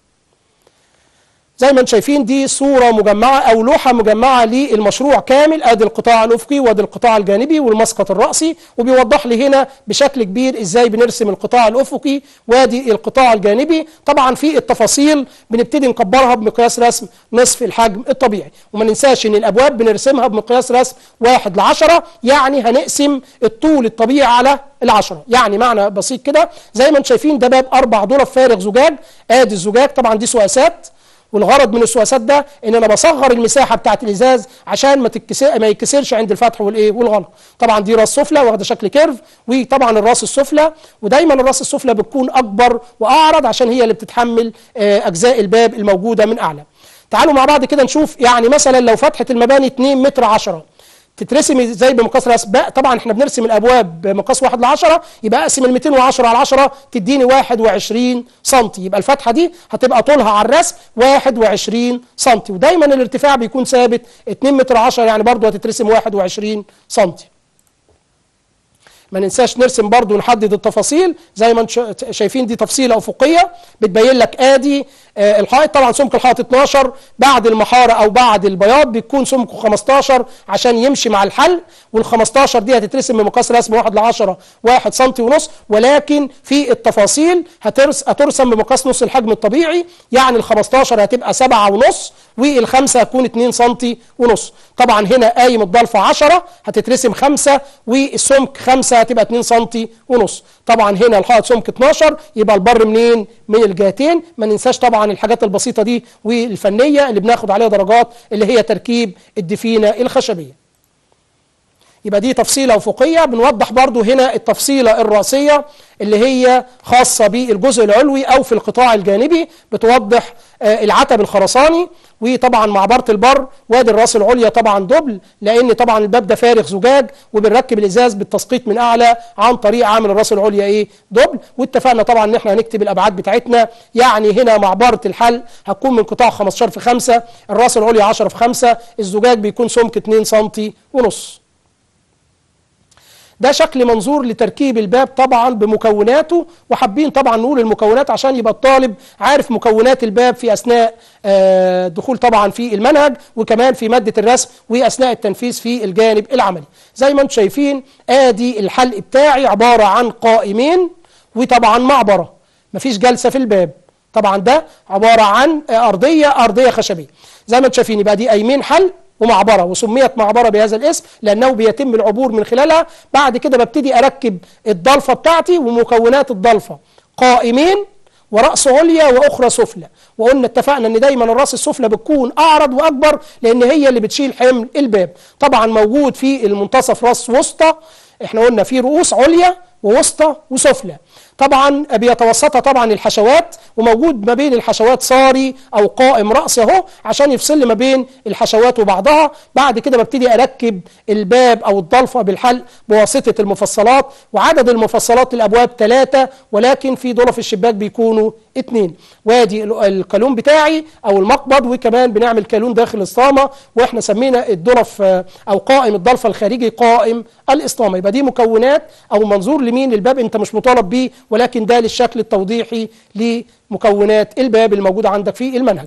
زي ما انتم شايفين دي صوره مجمعه او لوحه مجمعه للمشروع كامل، ادي القطاع الافقي وادي القطاع الجانبي والمسقط الرأسي، وبيوضح لي هنا بشكل كبير ازاي بنرسم القطاع الافقي وادي القطاع الجانبي. طبعا في التفاصيل بنبتدي نكبرها بمقياس رسم نصف الحجم الطبيعي، وما ننساش ان الابواب بنرسمها بمقياس رسم واحد لعشرة، يعني هنقسم الطول الطبيعي على العشرة. يعني معنى بسيط كده زي ما انتم شايفين ده باب اربع ضلف فارغ زجاج، ادي الزجاج طبعا دي سواسات، والغرض من السواسات ده ان انا بصغر المساحه بتاعت الازاز عشان ما تتكسر ما يتكسرش عند الفتح والايه والغلق. طبعا دي راس سفلى واخده شكل كيرف، وطبعا الراس السفلى، ودايما الراس السفلى بتكون اكبر واعرض عشان هي اللي بتتحمل اجزاء الباب الموجوده من اعلى. تعالوا مع بعض كده نشوف، يعني مثلا لو فتحه المباني اتنين متر عشرة تترسم ازاي بمقاس رسم. طبعا احنا بنرسم الابواب بمقاس واحد لعشرة، يبقى اقسم ال مئتين وعشرة على عشرة تديني واحد وعشرين سنتي، يبقى الفتحه دي هتبقى طولها على الرسم واحد وعشرين سنتي، ودايما الارتفاع بيكون ثابت اتنين متر عشرة، يعني برضو هتترسم واحد وعشرين سنتي. ما ننساش نرسم برضو ونحدد التفاصيل زي ما انتم شايفين دي تفصيله افقيه بتبين لك ادي آه الحائط. طبعا سمك الحائط اتناشر، بعد المحاره او بعد البياض بيكون سمكه خمستاشر عشان يمشي مع الحل، وال خمستاشر دي هتترسم بمقاس رسم واحد لعشرة واحد سنتي ونص، ولكن في التفاصيل هترس هترسم بمقاس نص الحجم الطبيعي، يعني ال خمستاشر هتبقى سبعة ونص والخمسه هتكون اتنين سنتي ونص. طبعا هنا قايم الضلفه عشرة هتترسم خمسة والسمك خمسة هتبقى اتنين سنتي ونص. طبعا هنا الحائط سمك اتناشر، يبقى البر منين؟ من الجهتين. ما ننساش طبعا الحاجات البسيطه دي والفنيه اللي بناخد عليها درجات اللي هي تركيب الدفينه الخشبيه. يبقى دي تفصيلة أفقية. بنوضح برضو هنا التفصيلة الرأسية اللي هي خاصة بالجزء العلوي أو في القطاع الجانبي، بتوضح العتب الخرساني. وطبعا معبرة البر وادي الراس العليا طبعا دبل، لأن طبعا الباب ده فارغ زجاج وبنركب الإزاز بالتسقيط من أعلى عن طريق عامل الراس العليا إيه دبل. واتفقنا طبعا إن احنا هنكتب الأبعاد بتاعتنا، يعني هنا معبرة الحل هتكون من قطاع خمستاشر في خمسة، الراس العليا عشرة في خمسة، الزجاج بيكون سمك اتنين سنتي ونص. ده شكل منظور لتركيب الباب طبعا بمكوناته، وحابين طبعا نقول المكونات عشان يبقى الطالب عارف مكونات الباب في أثناء دخول طبعا في المنهج، وكمان في مادة الرسم وأثناء التنفيذ في الجانب العملي. زي ما انتم شايفين ادي الحلق بتاعي عبارة عن قائمين وطبعا معبرة، مفيش جلسة في الباب. طبعا ده عبارة عن أرضية أرضية خشبية زي ما انتم شايفين. يبقى دي قايمين حلق ومعبرة، وسميت معبرة بهذا الاسم لأنه بيتم العبور من خلالها. بعد كده ببتدي أركب الضلفة بتاعتي ومكونات الضلفة، قائمين ورأس عليا وأخرى سفلى. وقلنا اتفقنا ان دايما الراس السفلى بتكون اعرض واكبر لان هي اللي بتشيل حمل الباب. طبعا موجود في المنتصف راس وسطى، احنا قلنا في رؤوس عليا ووسطى وسفلى. طبعا بيتوسطها طبعا الحشوات، وموجود ما بين الحشوات صاري او قائم رأس اهو عشان يفصل ما بين الحشوات وبعضها. بعد كده ببتدي اركب الباب او الضلفه بالحلق بواسطه المفصلات، وعدد المفصلات الابواب ثلاثه، ولكن في ضلف الشباك بيكونوا اثنين. وادي الكالون بتاعي او المقبض، وكمان بنعمل كالون داخل الاسطامه، واحنا سمينا الضلف او قائم الضلفه الخارجي قائم الاسطامه. يبقى دي مكونات او منظور لمين الباب، انت مش مطالب بيه، ولكن ده للشكل التوضيحي لمكونات الباب الموجودة عندك في المنهج.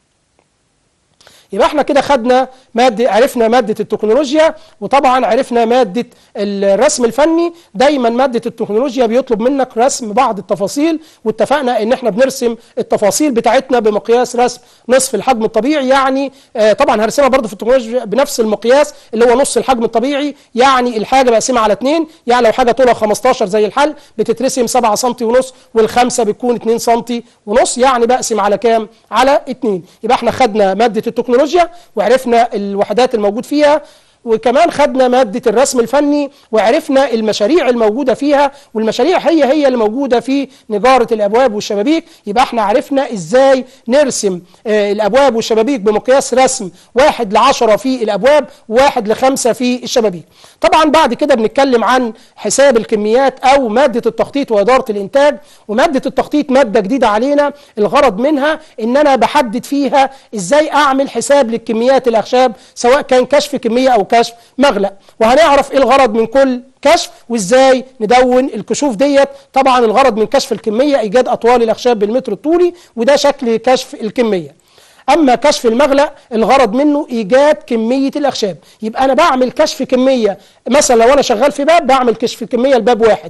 يبقى احنا كده خدنا مادة، عرفنا مادة التكنولوجيا، وطبعا عرفنا مادة الرسم الفني. دايما مادة التكنولوجيا بيطلب منك رسم بعض التفاصيل، واتفقنا ان احنا بنرسم التفاصيل بتاعتنا بمقياس رسم نصف الحجم الطبيعي. يعني اه طبعا هرسمها برضو في التكنولوجيا بنفس المقياس اللي هو نص الحجم الطبيعي، يعني الحاجة بقسمها على اتنين. يعني لو حاجة طولها خمستاشر زي الحل بتترسم سبعة سنتي ونص، والخمسة بتكون اتنين سنتي ونص، يعني بقسم على كام؟ على اتنين. يبقى احنا خدنا مادة التكنولوجيا وعرفنا الوحدات الموجود فيها، وكمان خدنا مادة الرسم الفني وعرفنا المشاريع الموجودة فيها، والمشاريع هي هي اللي موجودة في نجارة الأبواب والشبابيك. يبقى احنا عرفنا ازاي نرسم آه الأبواب والشبابيك بمقياس رسم واحد لعشرة في الأبواب وواحد لخمسة في الشبابيك. طبعا بعد كده بنتكلم عن حساب الكميات أو مادة التخطيط وإدارة الإنتاج. ومادة التخطيط مادة جديدة علينا، الغرض منها إن أنا بحدد فيها ازاي أعمل حساب للكميات الأخشاب، سواء كان كشف كمية أو كشف مغلق. وهنعرف ايه الغرض من كل كشف وازاي ندون الكشوف ديت. طبعا الغرض من كشف الكمية ايجاد اطوال الاخشاب بالمتر الطولي، وده شكل كشف الكمية. اما كشف المغلق الغرض منه ايجاد كمية الاخشاب. يبقى انا بعمل كشف كمية، مثلا لو انا شغال في باب بعمل كشف كمية لباب واحد.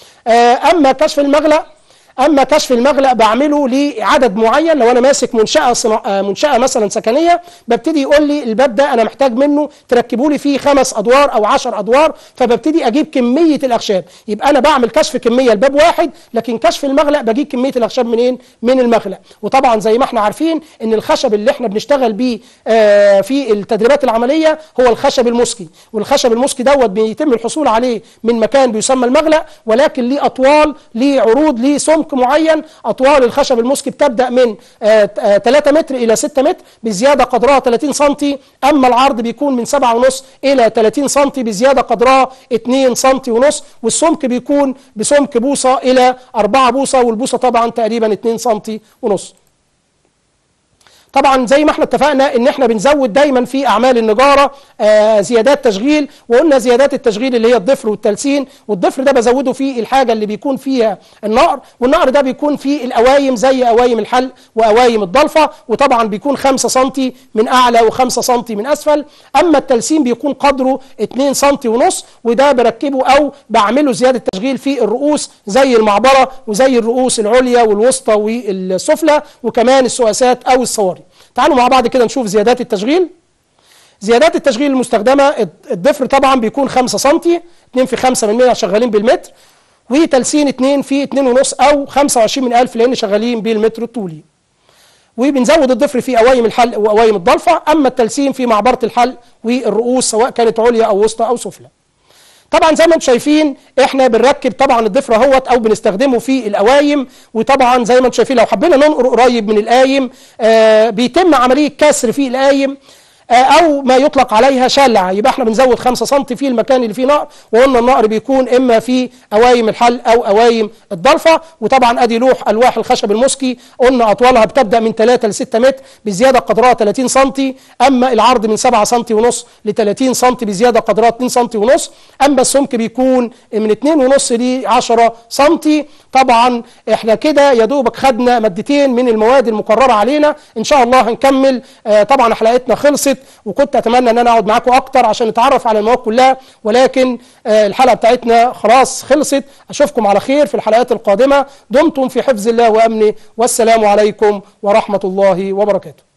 اما كشف المغلق اما كشف المغلق بعمله لعدد معين. لو انا ماسك منشأة صنا... منشأة مثلا سكنية، ببتدي يقول لي الباب ده انا محتاج منه تركبوا لي فيه خمس ادوار او عشر ادوار، فببتدي اجيب كمية الاخشاب. يبقى انا بعمل كشف كمية لباب واحد، لكن كشف المغلق بجيب كمية الاخشاب منين؟ من المغلق. وطبعا زي ما احنا عارفين ان الخشب اللي احنا بنشتغل بيه آه في التدريبات العملية هو الخشب المسكي، والخشب المسكي دوت بيتم الحصول عليه من مكان بيسمى المغلق، ولكن ليه اطوال، ليه عروض، ليه سمك معين. اطوال الخشب المسكي بتبدا من ثلاثة متر الى ستة متر بزياده قدرها ثلاثين سنتي، اما العرض بيكون من سبعة ونص الى ثلاثين سنتي بزياده قدرها اتنين سنتي ونص، والسمك بيكون بسمك بوصه الى أربعة بوصه، والبوصه طبعا تقريبا اتنين سنتي ونص. طبعا زي ما احنا اتفقنا ان احنا بنزود دايما في اعمال النجاره آه زيادات تشغيل، وقلنا زيادات التشغيل اللي هي الضفر والتلسين. والضفر ده بزوده في الحاجه اللي بيكون فيها النقر، والنقر ده بيكون في الاوايم زي اوايم الحلق واوايم الضلفه، وطبعا بيكون خمسة سنتي من اعلى وخمسة سنتي من اسفل. اما التلسين بيكون قدره اتنين سنتي ونص، وده بركبه او بعمله زياده تشغيل في الرؤوس زي المعبره وزي الرؤوس العليا والوسطى والسفلى، وكمان السواسات او الصواري. تعالوا مع بعض كده نشوف زيادات التشغيل. زيادات التشغيل المستخدمة، الضفر طبعا بيكون خمسة سنتي، اتنين في خمسة من مية شغالين بالمتر، وتلسين اتنين في اتنين ونص او خمسة وعشرين من ألف لان شغالين بالمتر الطولي. وبنزود الضفر في اوايم الحلق واوايم الضلفة، اما التلسين في معبرة الحلق والرؤوس سواء كانت عليا او وسطى او سفلى. طبعا زي ما انتم شايفين احنا بنركب طبعا الضفر اهوت او بنستخدمه في القوايم، وطبعا زي ما انتم شايفين لو حبينا ننقر قريب من القايم آه بيتم عمليه كسر في القايم او ما يطلق عليها شلع، يبقى احنا بنزود خمسة سم في المكان اللي فيه نقر، وقلنا النقر بيكون اما في قوايم الحل او قوايم الضلفه. وطبعا ادي لوح الواح الخشب المسكي، قلنا اطوالها بتبدا من ثلاثة ل ستة متر بزياده قدرها ثلاثين سم، اما العرض من سبعة سم ونص ل ثلاثين سم بزياده قدرها اثنين سم ونص، اما السمك بيكون من اثنين ونص ل عشرة سم. طبعا احنا كده يا دوبك خدنا مادتين من المواد المقرره علينا، ان شاء الله هنكمل. آه طبعا حلقتنا خلصت، وكنت اتمنى ان انا اقعد معاكم اكتر عشان نتعرف على المواد كلها، ولكن آه الحلقه بتاعتنا خلاص خلصت. اشوفكم على خير في الحلقات القادمه، دمتم في حفظ الله وامنه، والسلام عليكم ورحمه الله وبركاته.